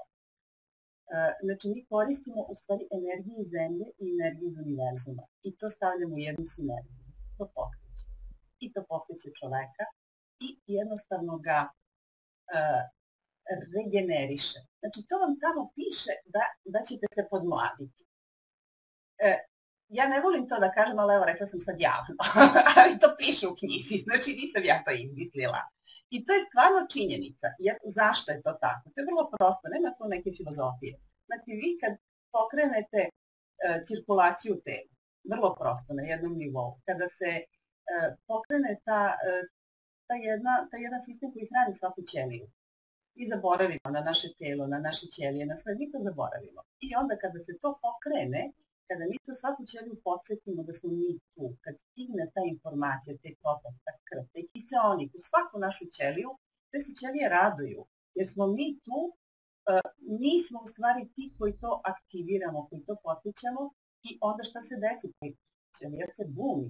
Znači mi koristimo u stvari energiju zemlje i energiju iz univerzuma i to stavljamo u jednu sinergiju. To pokreće. I to pokreće čoveka i jednostavno ga uh, regeneriše. Znači to vam tamo piše da, da ćete se podmladiti. Uh, Ja ne volim to da kažem, ali evo rekla sam sad javno, ali to piše u knjizi, znači nisam ja to izmislila. I to je stvarno činjenica, jer zašto je to tako? To je vrlo prosto, nema tu neke filozofije. Znači vi kad pokrenete e, cirkulaciju tela, vrlo prosto, na jednom nivou, kada se e, pokrene ta, e, ta, jedna, ta jedan sistem koji hrani svaku ćeliju, i zaboravimo na naše telo, na naše ćelije, na sve, mi to zaboravimo. I onda kada se to pokrene, kada mi to svaku ćeliju podsjetimo da smo mi tu, kad stigne ta informacija, te protok, ta krv, te kiseonik u svaku našu ćeliju, te se ćelije raduju, jer smo mi tu, uh, mi smo u stvari ti koji to aktiviramo, koji to podsjećamo i onda šta se desi? Ćelija se buni.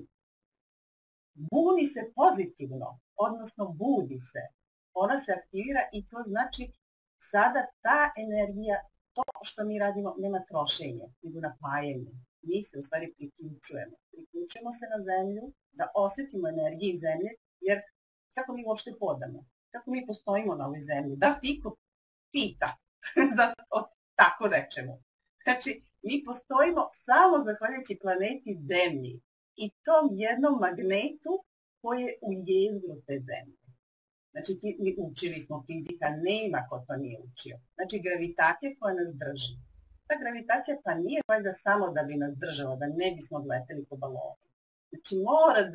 Buni se pozitivno, odnosno budi se. Ona se aktivira i to znači sada ta energija, to što mi radimo nema trošenje, nego napajanje. Mi se u stvari priključujemo. Priključujemo se na zemlju, da osetimo energiju zemlje, jer kako mi uopšte hodamo? Kako mi postojimo na ovoj zemlji? Da se iko pita za tako nečemu. Znači, mi postojimo samo zahvaljujući planeti Zemlji i tom jednom magnetu koji je u jezgru te zemlje. Znači, ti, mi učili smo fizika, nema ko to nije učio. Znači, gravitacija koja nas drži. Ta gravitacija pa nije valjda samo da bi nas držala, da ne bismo odleteli po balonu. Znači, mora da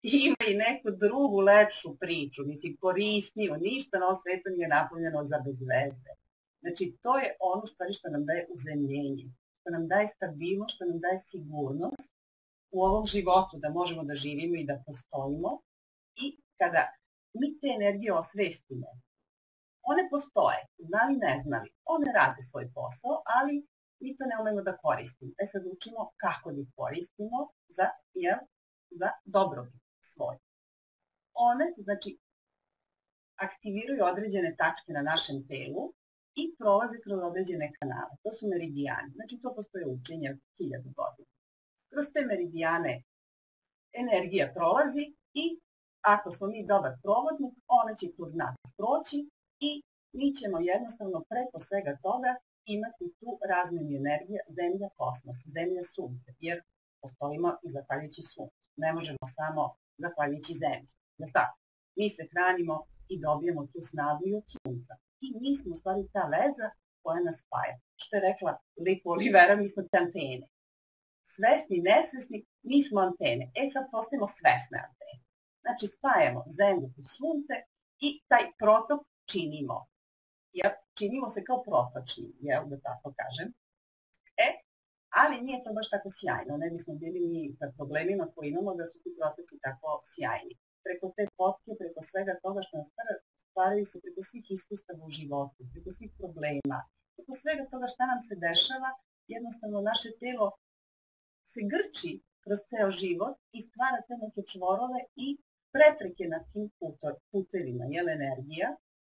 ima i neku drugu lepšu priču, mislim korisniju, ništa na ovom svetu nije napunjeno za bez veze. Znači to je ono stvari što nam daje uzemljenje, što nam daje stabilnost, što nam daje sigurnost u ovom životu da možemo da živimo i da postojimo. I kada mi te energije osvestimo, one postoje, znali ne znali, one rade svoj posao, ali mi to ne umemo da koristimo. E sad učimo kako da ih koristimo za, jel, za dobrobit svoj. One, znači, aktiviraju određene tačke na našem telu i prolaze kroz određene kanale. To su meridijani. Znači, to postoje učenje od hiljadu godina. Kroz te meridijane energija prolazi i ako smo mi dobar provodnik, ona će kroz nas proći i mi ćemo jednostavno preko svega toga imati tu razmjenu energije zemlja, kosmos, zemlja, sunce, jer postojimo i zahvaljujući suncu. Ne možemo samo zahvaljujući zemlji. Jer tako, mi se hranimo i dobijemo tu snagu i od sunca. I mi smo u stvari ta veza koja nas spaja. Što je rekla lepo Olivera, mi smo te antene. Svesni, nesvesni, mi smo antene. E sad postajemo svesne antene. Znači spajamo zemlju i sunce i taj protok činimo. Jer činimo se kao protočni, jel, da tako kažem. E, ali nije to baš tako sjajno. Ne bismo bili mi sa problemima koje imamo da su ti protoci tako sjajni. Preko te potke, preko svega toga što nas stvaraju se, preko svih iskustava u životu, preko svih problema, preko svega toga šta nam se dešava, jednostavno naše telo se grči kroz ceo život i stvara te neke čvorove i prepreke na tim putevima, jel, energija.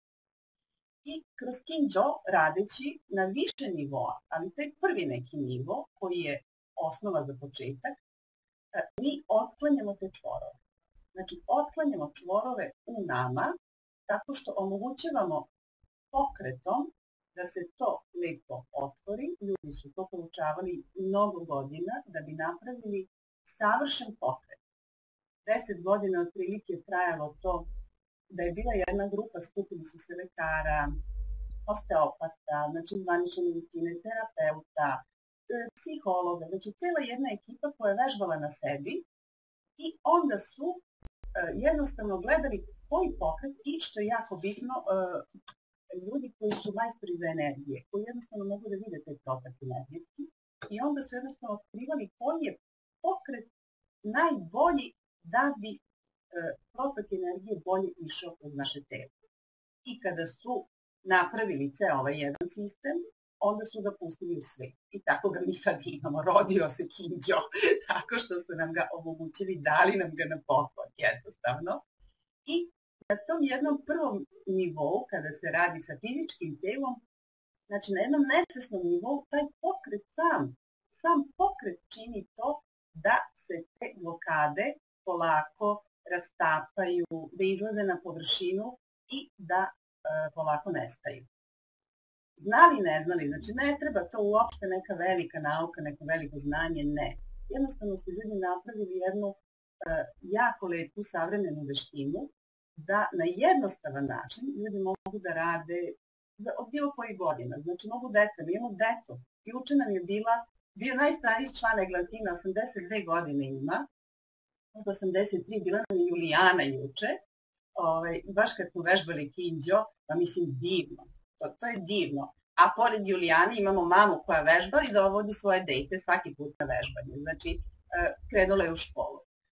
I kroz Kinjo, radeći na više nivoa, ali tek prvi neki nivo, koji je osnova za početak, mi otklanjamo te čvorove. Znači, otklanjamo čvorove u nama, tako što omogućavamo pokretom da se to lepo otvori. Ljudi su to poučavali mnogo godina da bi napravili savršen pokret. Deset godina otprilike trajalo to da je bila jedna grupa, skupili su se lekara, osteopata, znači zvanične medicine, terapeuta, psihologa, znači cijela jedna ekipa koja je vežbala na sebi i onda su jednostavno gledali koji pokret i što je jako bitno, ljudi koji su majstori za energije, koji jednostavno mogu da vide te protok energetski i onda su jednostavno otkrivali koji je pokret najbolji da bi protok energije bolje išao kroz naše telo. I kada su napravili ceo ovaj jedan sistem, onda su ga pustili u svet. I tako ga mi sad imamo. Rodio se Kinjo, tako što su nam ga omogućili, dali nam ga na poklon, jednostavno. I na tom jednom prvom nivou, kada se radi sa fizičkim telom, znači na jednom nesvesnom nivou, taj pokret sam, sam pokret čini to da se te blokade polako rastapaju, da izlaze na površinu i da e, polako nestaju. Znali, ne znali, znači ne treba to uopšte neka velika nauka, neko veliko znanje, ne. Jednostavno su ljudi napravili jednu e, jako lepu savremenu veštinu da na jednostavan način ljudi mogu da rade od bilo kojih godina. Znači mogu deca, mi imamo decu. Juče nam je bila, bio najstariji član Eglantina, osamdeset dve godine ima, osamdeset tri, bila nam je Julijana juče, ovaj, baš kad smo vežbali Kinjo, pa mislim divno, to, to je divno. A pored Julijane imamo mamu koja vežba i dovodi svoje dete svaki put na vežbanje, znači krenula je u školu.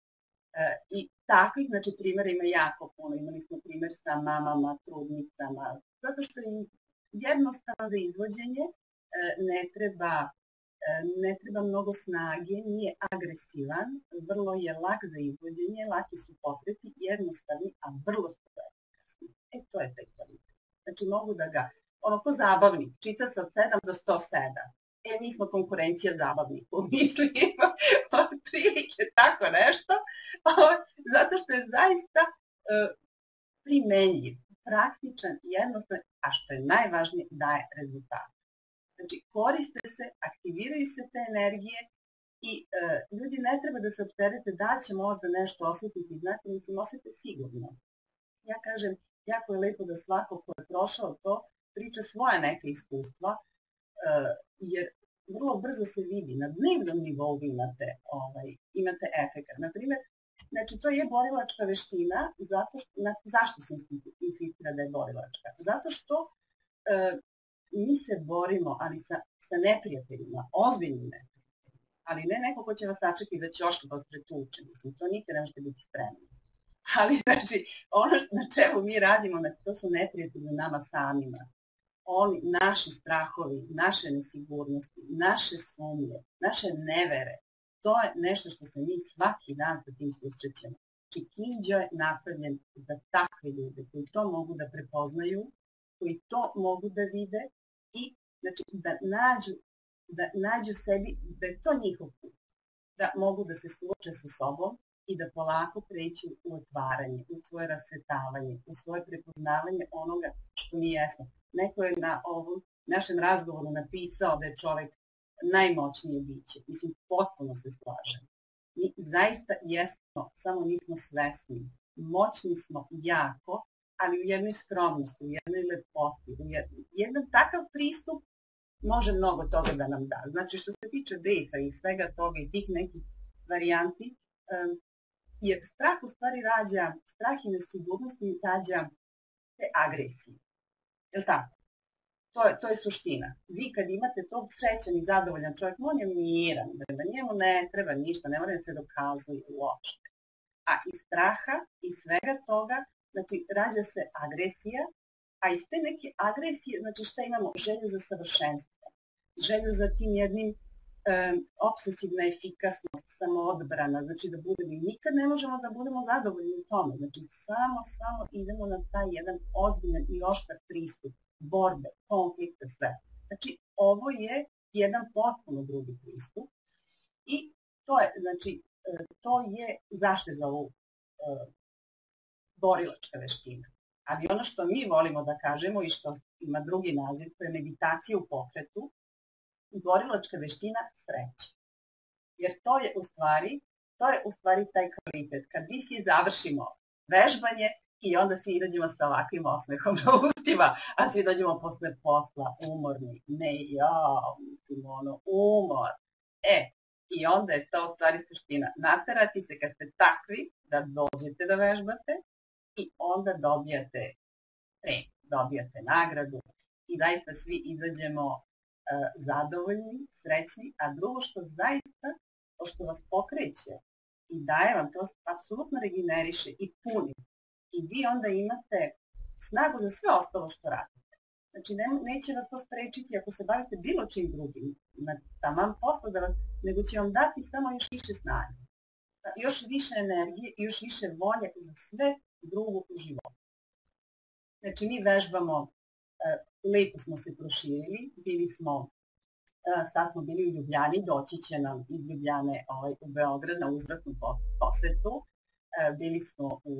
I takvih, znači, primjera ima jako puno, imali smo primjer sa mamama, trudnicama, zato što je jednostavno za izvođenje, ne treba ne treba mnogo snage, nije agresivan, vrlo je lak za izvođenje, laki su pokreti, jednostavni, a vrlo su efikasni. E, to je taj kvalitet. Znači, mogu da ga, ono ko zabavnik, čita se od sedam do sto sedam. E, mi smo konkurencija zabavniku, mislim, od prilike tako nešto, zato što je zaista uh, primenljiv, praktičan, jednostavan, a što je najvažnije, daje rezultat. Znači, koriste se, aktiviraju se te energije i e, ljudi ne treba da se opterete da će možda nešto osjetiti, znate, mislim, osjete sigurno. Ja kažem, jako je lepo da svako ko je prošao to priča svoje neke iskustva, e, jer vrlo brzo se vidi, na dnevnom nivou imate, ovaj, imate efekat. Naprimjer, Znači, to je borilačka veština, zato što, na, zašto se insistira da je borilačka? Zato što e, mi se borimo, ali sa, sa neprijateljima, ozbiljnim neprijateljima, ali ne neko ko će vas sačekati za ćoška pa vas pretuče, mislim, to nikad ne možete biti spremni. Ali, znači, ono na čemu mi radimo, to su neprijatelji nama samima. Oni, naši strahovi, naše nesigurnosti, naše sumnje, naše nevere, to je nešto što se mi svaki dan sa tim susrećemo. Znači, Kinđo je napravljen za takve ljude koji to mogu da prepoznaju, koji to mogu da vide i znači, da, nađu, da nađu sebi, da je to njihov put, da mogu da se suoče sa sobom i da polako kreću u otvaranje, u svoje rasvetavanje, u svoje prepoznavanje onoga što mi jesmo. Neko je na ovom našem razgovoru napisao da je čovek najmoćnije biće. Mislim, potpuno se slažem. Mi zaista jesmo, samo nismo svesni. Moćni smo jako, ali u jednoj skromnosti, u jednoj lepoti, u jednom, jedan takav pristup može mnogo toga da nam da. Znači, što se tiče dejsa i svega toga i tih nekih varijanti, um, jer strah u stvari rađa, strah i nesigurnosti rađa te agresije. Je li tako? To je, to je suština. Vi kad imate tog srećan i zadovoljan čovjek, on je miran, da njemu ne treba ništa, ne mora da se dokazuje uopšte. A iz straha i svega toga, znači, rađa se agresija, a iz te neke agresije, znači šta imamo? Želju za savršenstvo, želju za tim jednim um, obsesivna efikasnost, samoodbrana, znači da budemo, i nikad ne možemo da budemo zadovoljni u tome, znači samo, samo idemo na taj jedan ozbiljan i oštar pristup, borbe, konflikte, sve. Znači, ovo je jedan potpuno drugi pristup i to je, znači, to je zašto je za ovu uh, borilačka veština. Ali ono što mi volimo da kažemo i što ima drugi naziv, to je meditacija u pokretu i borilačka veština sreće. Jer to je u stvari, to je u stvari taj kvalitet. Kad mi svi završimo vežbanje i onda svi izađemo sa ovakvim osmehom na ustima, a svi dođemo posle posla umorni. Ne, ja, mislim, ono, umor. E, i onda je to u stvari suština. Naterati se kad ste takvi da dođete da vežbate, i onda dobijate premiju, dobijate nagradu i zaista svi izađemo uh, zadovoljni, srećni, a drugo što zaista, što vas pokreće i daje vam, to apsolutno regeneriše i puni. I vi onda imate snagu za sve ostalo što radite. Znači, ne, neće vas to sprečiti ako se bavite bilo čim drugim, na taman posla, da vas, nego će vam dati samo još više snage, još više energije i još više volje za sve drugo u životu. Znači, mi vežbamo, uh, lepo smo se proširili, bili smo, uh, sad smo bili u Ljubljani, doći će nam iz Ljubljane ovaj, u Beograd na uzvratnu posetu, uh, bili smo u,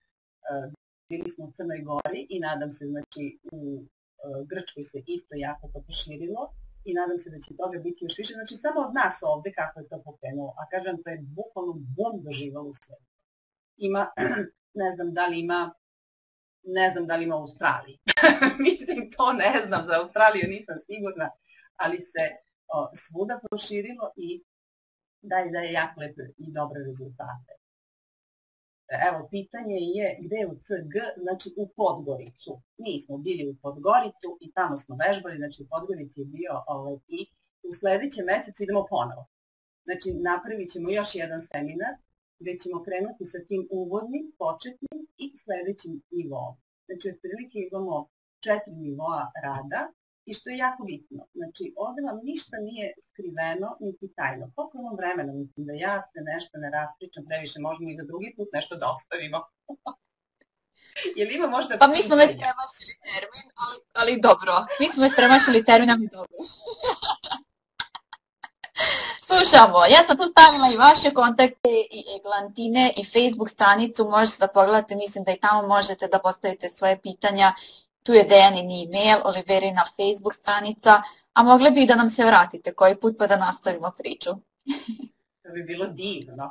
uh, bili smo u Crnoj Gori i nadam se, znači, u uh, Grčkoj se isto jako to proširilo i nadam se da će toga biti još više. Znači, samo od nas ovde kako je to pokrenulo, a kažem, to je bukvalno bum doživalo u svetu. Ima ne znam da li ima, ne znam da li ima u Australiji. Mislim, to ne znam, za Australiju nisam sigurna, ali se o, svuda proširilo i daje, daje jako lepe i dobre rezultate. Evo, pitanje je gde je u C G, znači u Podgoricu. Mi smo bili u Podgoricu i tamo smo vežbali, znači u Podgorici je bio ovaj, i u sledećem mesecu idemo ponovo. Znači, napravit ćemo još jedan seminar gde ćemo krenuti sa tim uvodnim, početnim i sledećim nivom. Znači, otprilike imamo četiri nivoa rada i što je jako bitno. Znači, ovde vam ništa nije skriveno niti tajno. Koliko imam vremena, mislim da ja se nešto ne raspričam previše, možemo i za drugi put nešto da ostavimo. Jel ima možda... Pa mi smo već premašili termin, ali, ali dobro. Mi smo već premašili termin, ali dobro. Slušamo, ja sam tu stavila i vaše kontakte i Eglantine i Facebook stranicu, možete da pogledate, mislim da i tamo možete da postavite svoje pitanja. Tu je Dejanin e-mail, Oliverina Facebook stranica, a mogli bi da nam se vratite koji put pa da nastavimo priču. To bi bilo divno.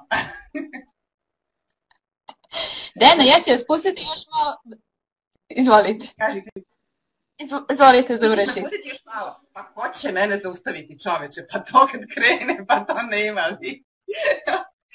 Dejana, ja ću vas pustiti još malo... Izvolite. Kažite. Izvolite, završite. Ti ćeš me pustiti još malo. Pa ko će mene zaustaviti, čoveče? Pa to kad krene, pa to nema.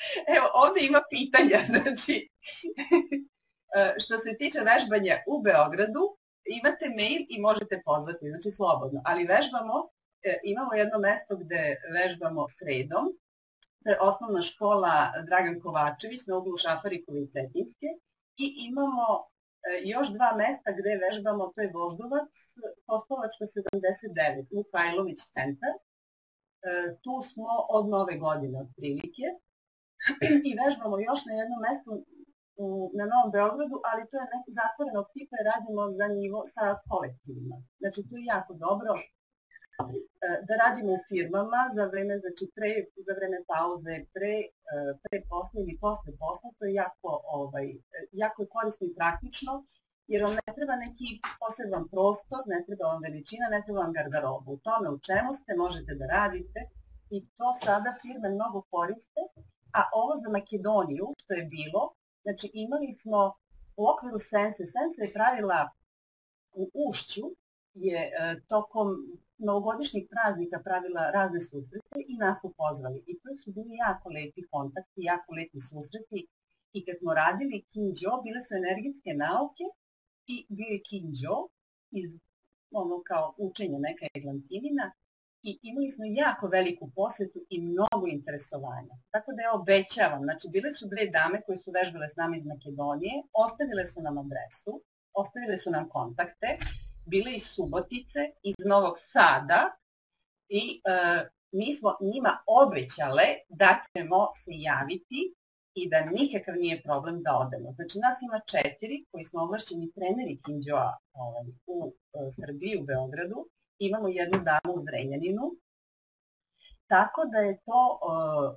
Evo, ovde ima pitanja, znači, što se tiče vežbanja u Beogradu, imate mail i možete pozvati, znači slobodno, ali vežbamo, imamo jedno mesto gde vežbamo sredom, to je osnovna škola Dragan Kovačević na uglu Šafarikove i Cetinjske i imamo još dva mesta gde vežbamo, to je Voždovac, Kostolačka sedamdeset devet, Lukajlović centar, tu smo od nove godine otprilike i vežbamo još na jednom mestu na Novom Beogradu, ali to je neko zatvorenog tipa i radimo za nivo sa kolektivima. Znači, to je jako dobro da radimo u firmama za vreme, znači, pre, za vreme pauze, pre, pre posle ili posle posla, to je jako, ovaj, jako korisno i praktično, jer vam ne treba neki poseban prostor, ne treba vam veličina, ne treba vam garderobu. U tome u čemu ste možete da radite i to sada firme mnogo koriste, a ovo za Makedoniju, što je bilo, znači imali smo u okviru Sense, Sense je pravila u Ušću, je tokom novogodišnjih praznika pravila razne susrete i nas su pozvali. I to su bili jako lepi kontakti, jako lepi susreti. I kad smo radili Kinđo, bile su energetske nauke i bio je Kinđo iz ono kao učenja neka eglantinina i imali smo jako veliku posetu i mnogo interesovanja. Tako da ja obećavam, znači bile su dve dame koje su vežbale s nama iz Makedonije, ostavile su nam adresu, ostavile su nam kontakte, bile iz Subotice, iz Novog Sada i e, mi smo njima obećale da ćemo se javiti i da nikakav nije problem da odemo. Znači nas ima četiri koji smo ovlašćeni treneri Kinđoa ovaj, u e, Srbiji, u Beogradu. Imamo jednu damu u Zrenjaninu. Tako da je to, e,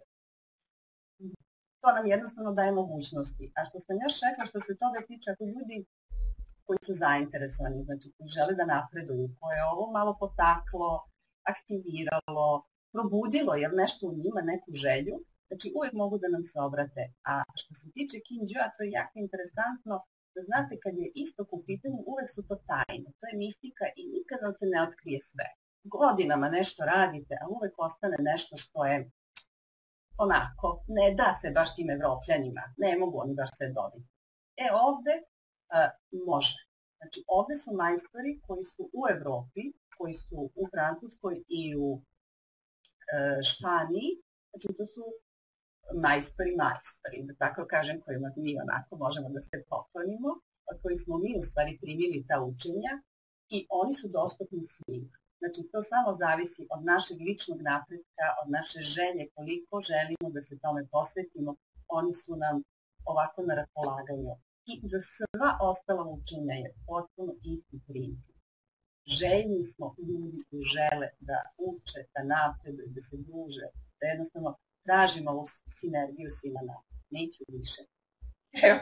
to nam jednostavno daje mogućnosti. A što sam još rekla, što se toga tiče, ako ljudi koji su zainteresovani, znači koji žele da napreduju, koje je ovo malo potaklo, aktiviralo, probudilo, jer nešto u njima, neku želju, znači uvek mogu da nam se obrate. A što se tiče Kinđoa, to je jako interesantno, da znate kad je istok u pitanju, uvek su to tajne, to je mistika i nikad vam se ne otkrije sve. Godinama nešto radite, a uvek ostane nešto što je onako, ne da se baš tim Evropljanima, ne mogu oni baš sve dobiti. E ovde Uh, može. Znači, ovde su majstori koji su u Evropi, koji su u Francuskoj i u uh, Španiji, znači to su majstori majstori, da tako kažem, kojima mi onako možemo da se poklonimo, od kojih smo mi u stvari primili ta učenja i oni su dostupni svima. Znači, to samo zavisi od našeg ličnog napretka, od naše želje, koliko želimo da se tome posvetimo, oni su nam ovako na raspolaganju. I za sva ostala učenja je potpuno isti princip. Željni smo ljudi koji žele da uče, da napreduju, da se druže, da jednostavno tražimo ovu sinergiju svima nama. Neću više. Evo.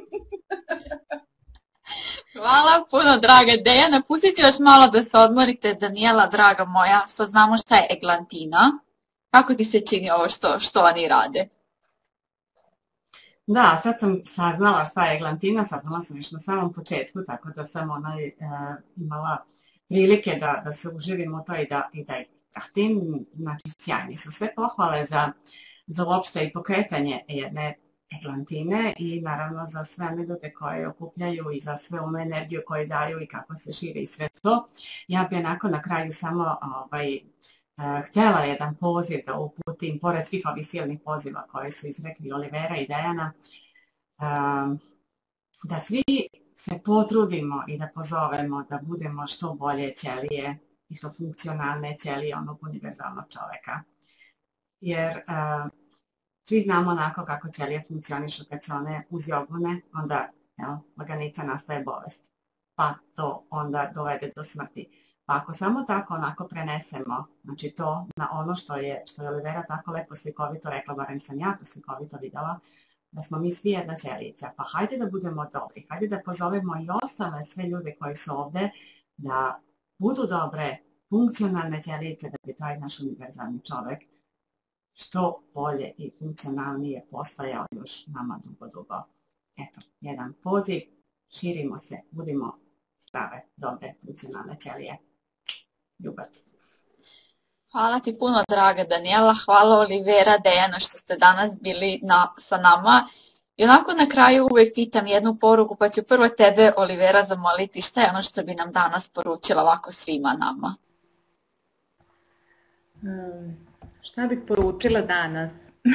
Hvala puno, draga Dejana. Pustit ću još malo da se odmorite, Danijela, draga moja, saznamo šta je eglantina. Kako ti se čini ovo što, što oni rade? Da, sad sam saznala šta je eglantina, saznala sam još na samom početku, tako da sam onaj, e, imala prilike da, da se uživim u to i da, i da ih pratim. Znači, sjajni su sve pohvale za, za uopšte i pokretanje jedne eglantine i naravno za sve ljude koje okupljaju i za sve onu energiju koju daju i kako se širi i sve to. Ja bi onako na kraju samo ovaj, htjela jedan poziv da uputim, pored svih ovih silnih poziva koje su izrekli Olivera i Dejana, da svi se potrudimo i da pozovemo da budemo što bolje ćelije i što funkcionalne ćelije onog univerzalnog čoveka. Jer svi znamo onako kako ćelije funkcionišu kad se one uzjobune, onda evo, laganica nastaje bolest, pa to onda dovede do smrti. Pa ako samo tako onako prenesemo, znači to na ono što je, što je Olivera tako lepo slikovito rekla, barem sam ja to slikovito videla, da smo mi svi jedna ćelica, pa hajde da budemo dobri, hajde da pozovemo i ostale sve ljude koji su ovde da budu dobre, funkcionalne ćelice, da bi taj naš univerzalni čovek što bolje i funkcionalnije postajao još nama dugo, dugo. Eto, jedan poziv, širimo se, budimo zdrave, dobre, funkcionalne ćelije. Ljubac. Hvala ti puno, draga Danijela, hvala Olivera, Dejana što ste danas bili na, sa nama. I onako na kraju uvijek pitam jednu poruku, pa ću prvo tebe, Olivera, zamoliti šta je ono što bi nam danas poručila ovako svima nama. Hmm, šta bih poručila danas?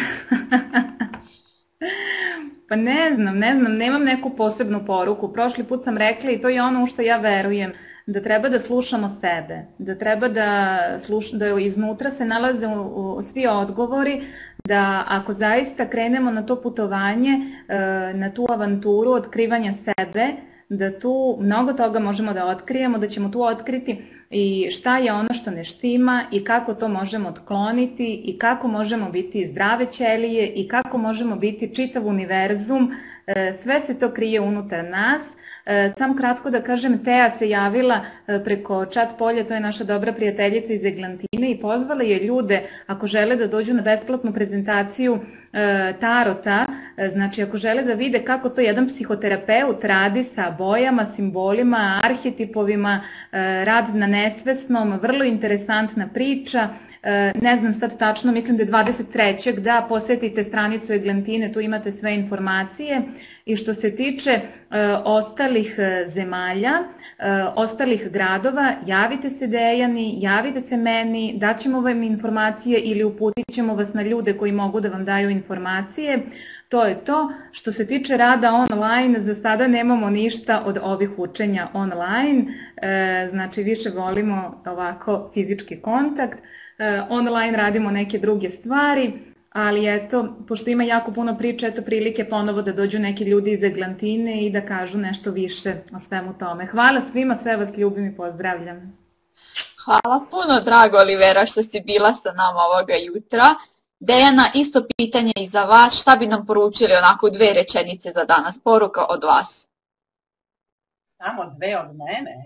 Pa ne znam, ne znam, nemam neku posebnu poruku. Prošli put sam rekla i to je ono u što ja verujem, da treba da slušamo sebe, da treba da, sluš, da iznutra se nalaze u, u, svi odgovori, da ako zaista krenemo na to putovanje, na tu avanturu otkrivanja sebe, da tu mnogo toga možemo da otkrijemo, da ćemo tu otkriti i šta je ono što ne štima i kako to možemo otkloniti i kako možemo biti zdrave ćelije i kako možemo biti čitav univerzum. Sve se to krije unutar nas. Sam kratko da kažem, Teja se javila preko chat polja, to je naša dobra prijateljica iz Eglantine i pozvala je ljude ako žele da dođu na besplatnu prezentaciju tarota, znači ako žele da vide kako to jedan psihoterapeut radi sa bojama, simbolima, arhetipovima, rad na nesvesnom, vrlo interesantna priča. Ne znam sad tačno, mislim da je dvadeset trećeg da posetite stranicu Eglantine, tu imate sve informacije. I što se tiče ostalih zemalja, ostalih gradova, javite se Dejani, javite se meni, daćemo vam informacije ili uputit ćemo vas na ljude koji mogu da vam daju informacije. To je to. Što se tiče rada online, za sada nemamo ništa od ovih učenja online, znači više volimo ovako fizički kontakt. Online radimo neke druge stvari, ali eto, pošto ima jako puno priče, eto prilike ponovo da dođu neki ljudi iz Eglantine i da kažu nešto više o svemu tome. Hvala svima, sve vas ljubim i pozdravljam. Hvala puno, drago Olivera, što si bila sa nama ovoga jutra. Dejana, isto pitanje i za vas, šta bi nam poručili onako dve rečenice za danas, poruka od vas? Samo dve od mene?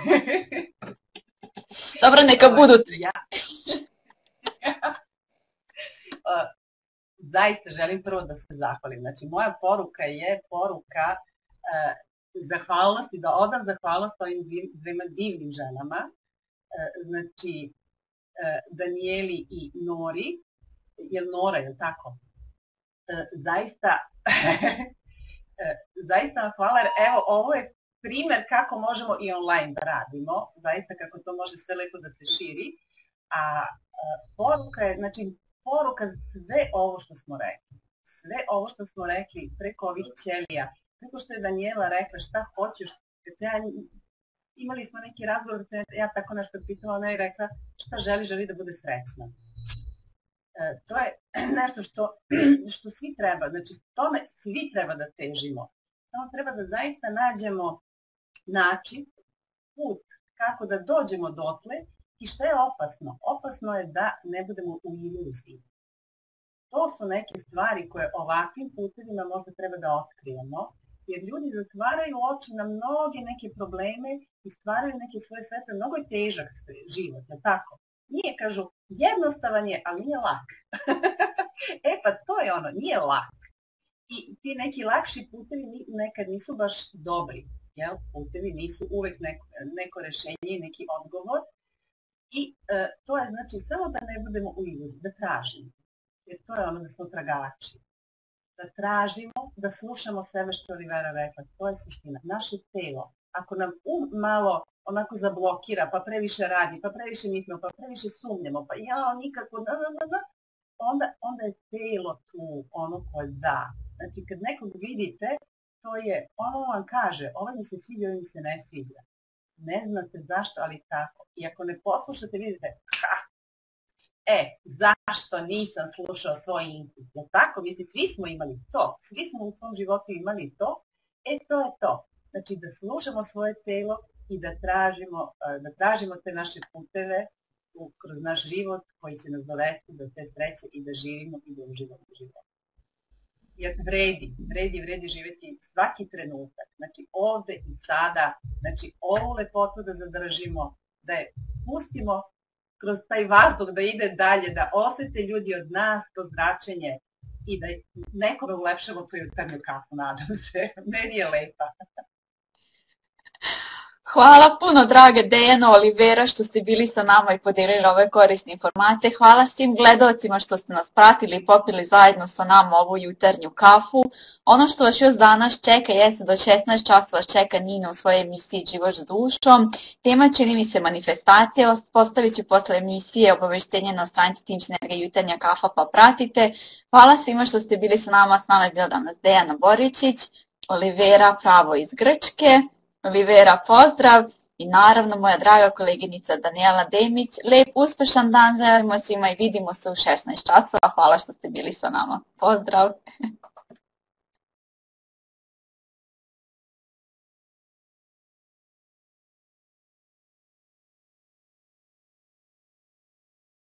Dobro, neka budu tri. Zaista želim prvo da se zahvalim. Znači, moja poruka je poruka eh, zahvalnosti, da odam zahvalnost ovim dvema divnim ženama, eh, znači eh, Danijeli i Nori, je li Nora, je li tako? Eh, zaista, eh, zaista vam hvala, jer evo, ovo je primer kako možemo i online da radimo, zaista kako to može sve lepo da se širi, a eh, poruka je, znači, poruka sve ovo što smo rekli, sve ovo što smo rekli preko ovih ćelija, preko što je Danijela rekla šta hoćeš, kad se ja, imali smo neki razgovor, kad se ja tako nešto pitala, ona je rekla šta želi, želi da bude srećna. E, to je nešto što, što svi treba, znači tome svi treba da težimo, samo treba da zaista nađemo način, put kako da dođemo dotle. I što je opasno? Opasno je da ne budemo u iluziji. To su neke stvari koje ovakvim putevima možda treba da otkrijemo, jer ljudi zatvaraju oči na mnoge neke probleme i stvaraju neke svoje svetove. Mnogo je težak život, je tako? Nije, kažu, jednostavan je, ali nije lak. E pa to je ono, nije lak. I ti neki lakši putevi nekad nisu baš dobri, jel? Putevi nisu uvek neko, neko rešenje i neki odgovor. I e, to je znači samo da ne budemo u iluziji, da tražimo, jer to je ono da smo tragači, da tražimo, da slušamo sebe što je Olivera rekla, to je suština, naše telo, ako nam um malo onako zablokira, pa previše radi, pa previše mislimo, pa previše sumnjamo, pa ja nikako, da, da, da, da, onda, onda je telo tu ono koje da, znači kad nekog vidite, to je, ono vam kaže, ovo mi se sviđa, ovo mi se ne sviđa. Ne znate zašto, ali tako. I ako ne poslušate, vidite, ha, e, zašto nisam slušao svoj instinkt? Je tako? Mislim, svi smo imali to. Svi smo u svom životu imali to. E, to je to. Znači, da slušamo svoje telo i da tražimo, da tražimo te naše puteve kroz naš život koji će nas dovesti do te sreće i da živimo i da uživamo u životu. Jer vredi, vredi, vredi živjeti svaki trenutak, znači ovde i sada, znači ovu lepotu da zadržimo, da je pustimo kroz taj vazduh da ide dalje, da osete ljudi od nas to zračenje i da nekome ulepšamo tu jutarnju kafu, nadam se. Meni je lepa. Hvala puno, drage Dejano, Olivera, što ste bili sa nama i podijelili ove korisne informacije. Hvala svim gledalcima što ste nas pratili i popili zajedno sa nama ovu jutarnju kafu. Ono što vas još danas čeka jeste do šesnaest časova čeka Nina u svojoj emisiji Život s dušom. Tema čini mi se manifestacija, postavit ću posle emisije obaveštenje na stranici Tim Sinergija jutarnja kafa, pa pratite. Hvala svima što ste bili sa nama, s nama je bila danas Dejana Boričić, Olivera pravo iz Grčke. Olivera, pozdrav i naravno moja draga koleginica Danijela Demić. Lep, uspešan dan želimo svima i vidimo se u šesnaest časova. Hvala što ste bili sa nama. Pozdrav!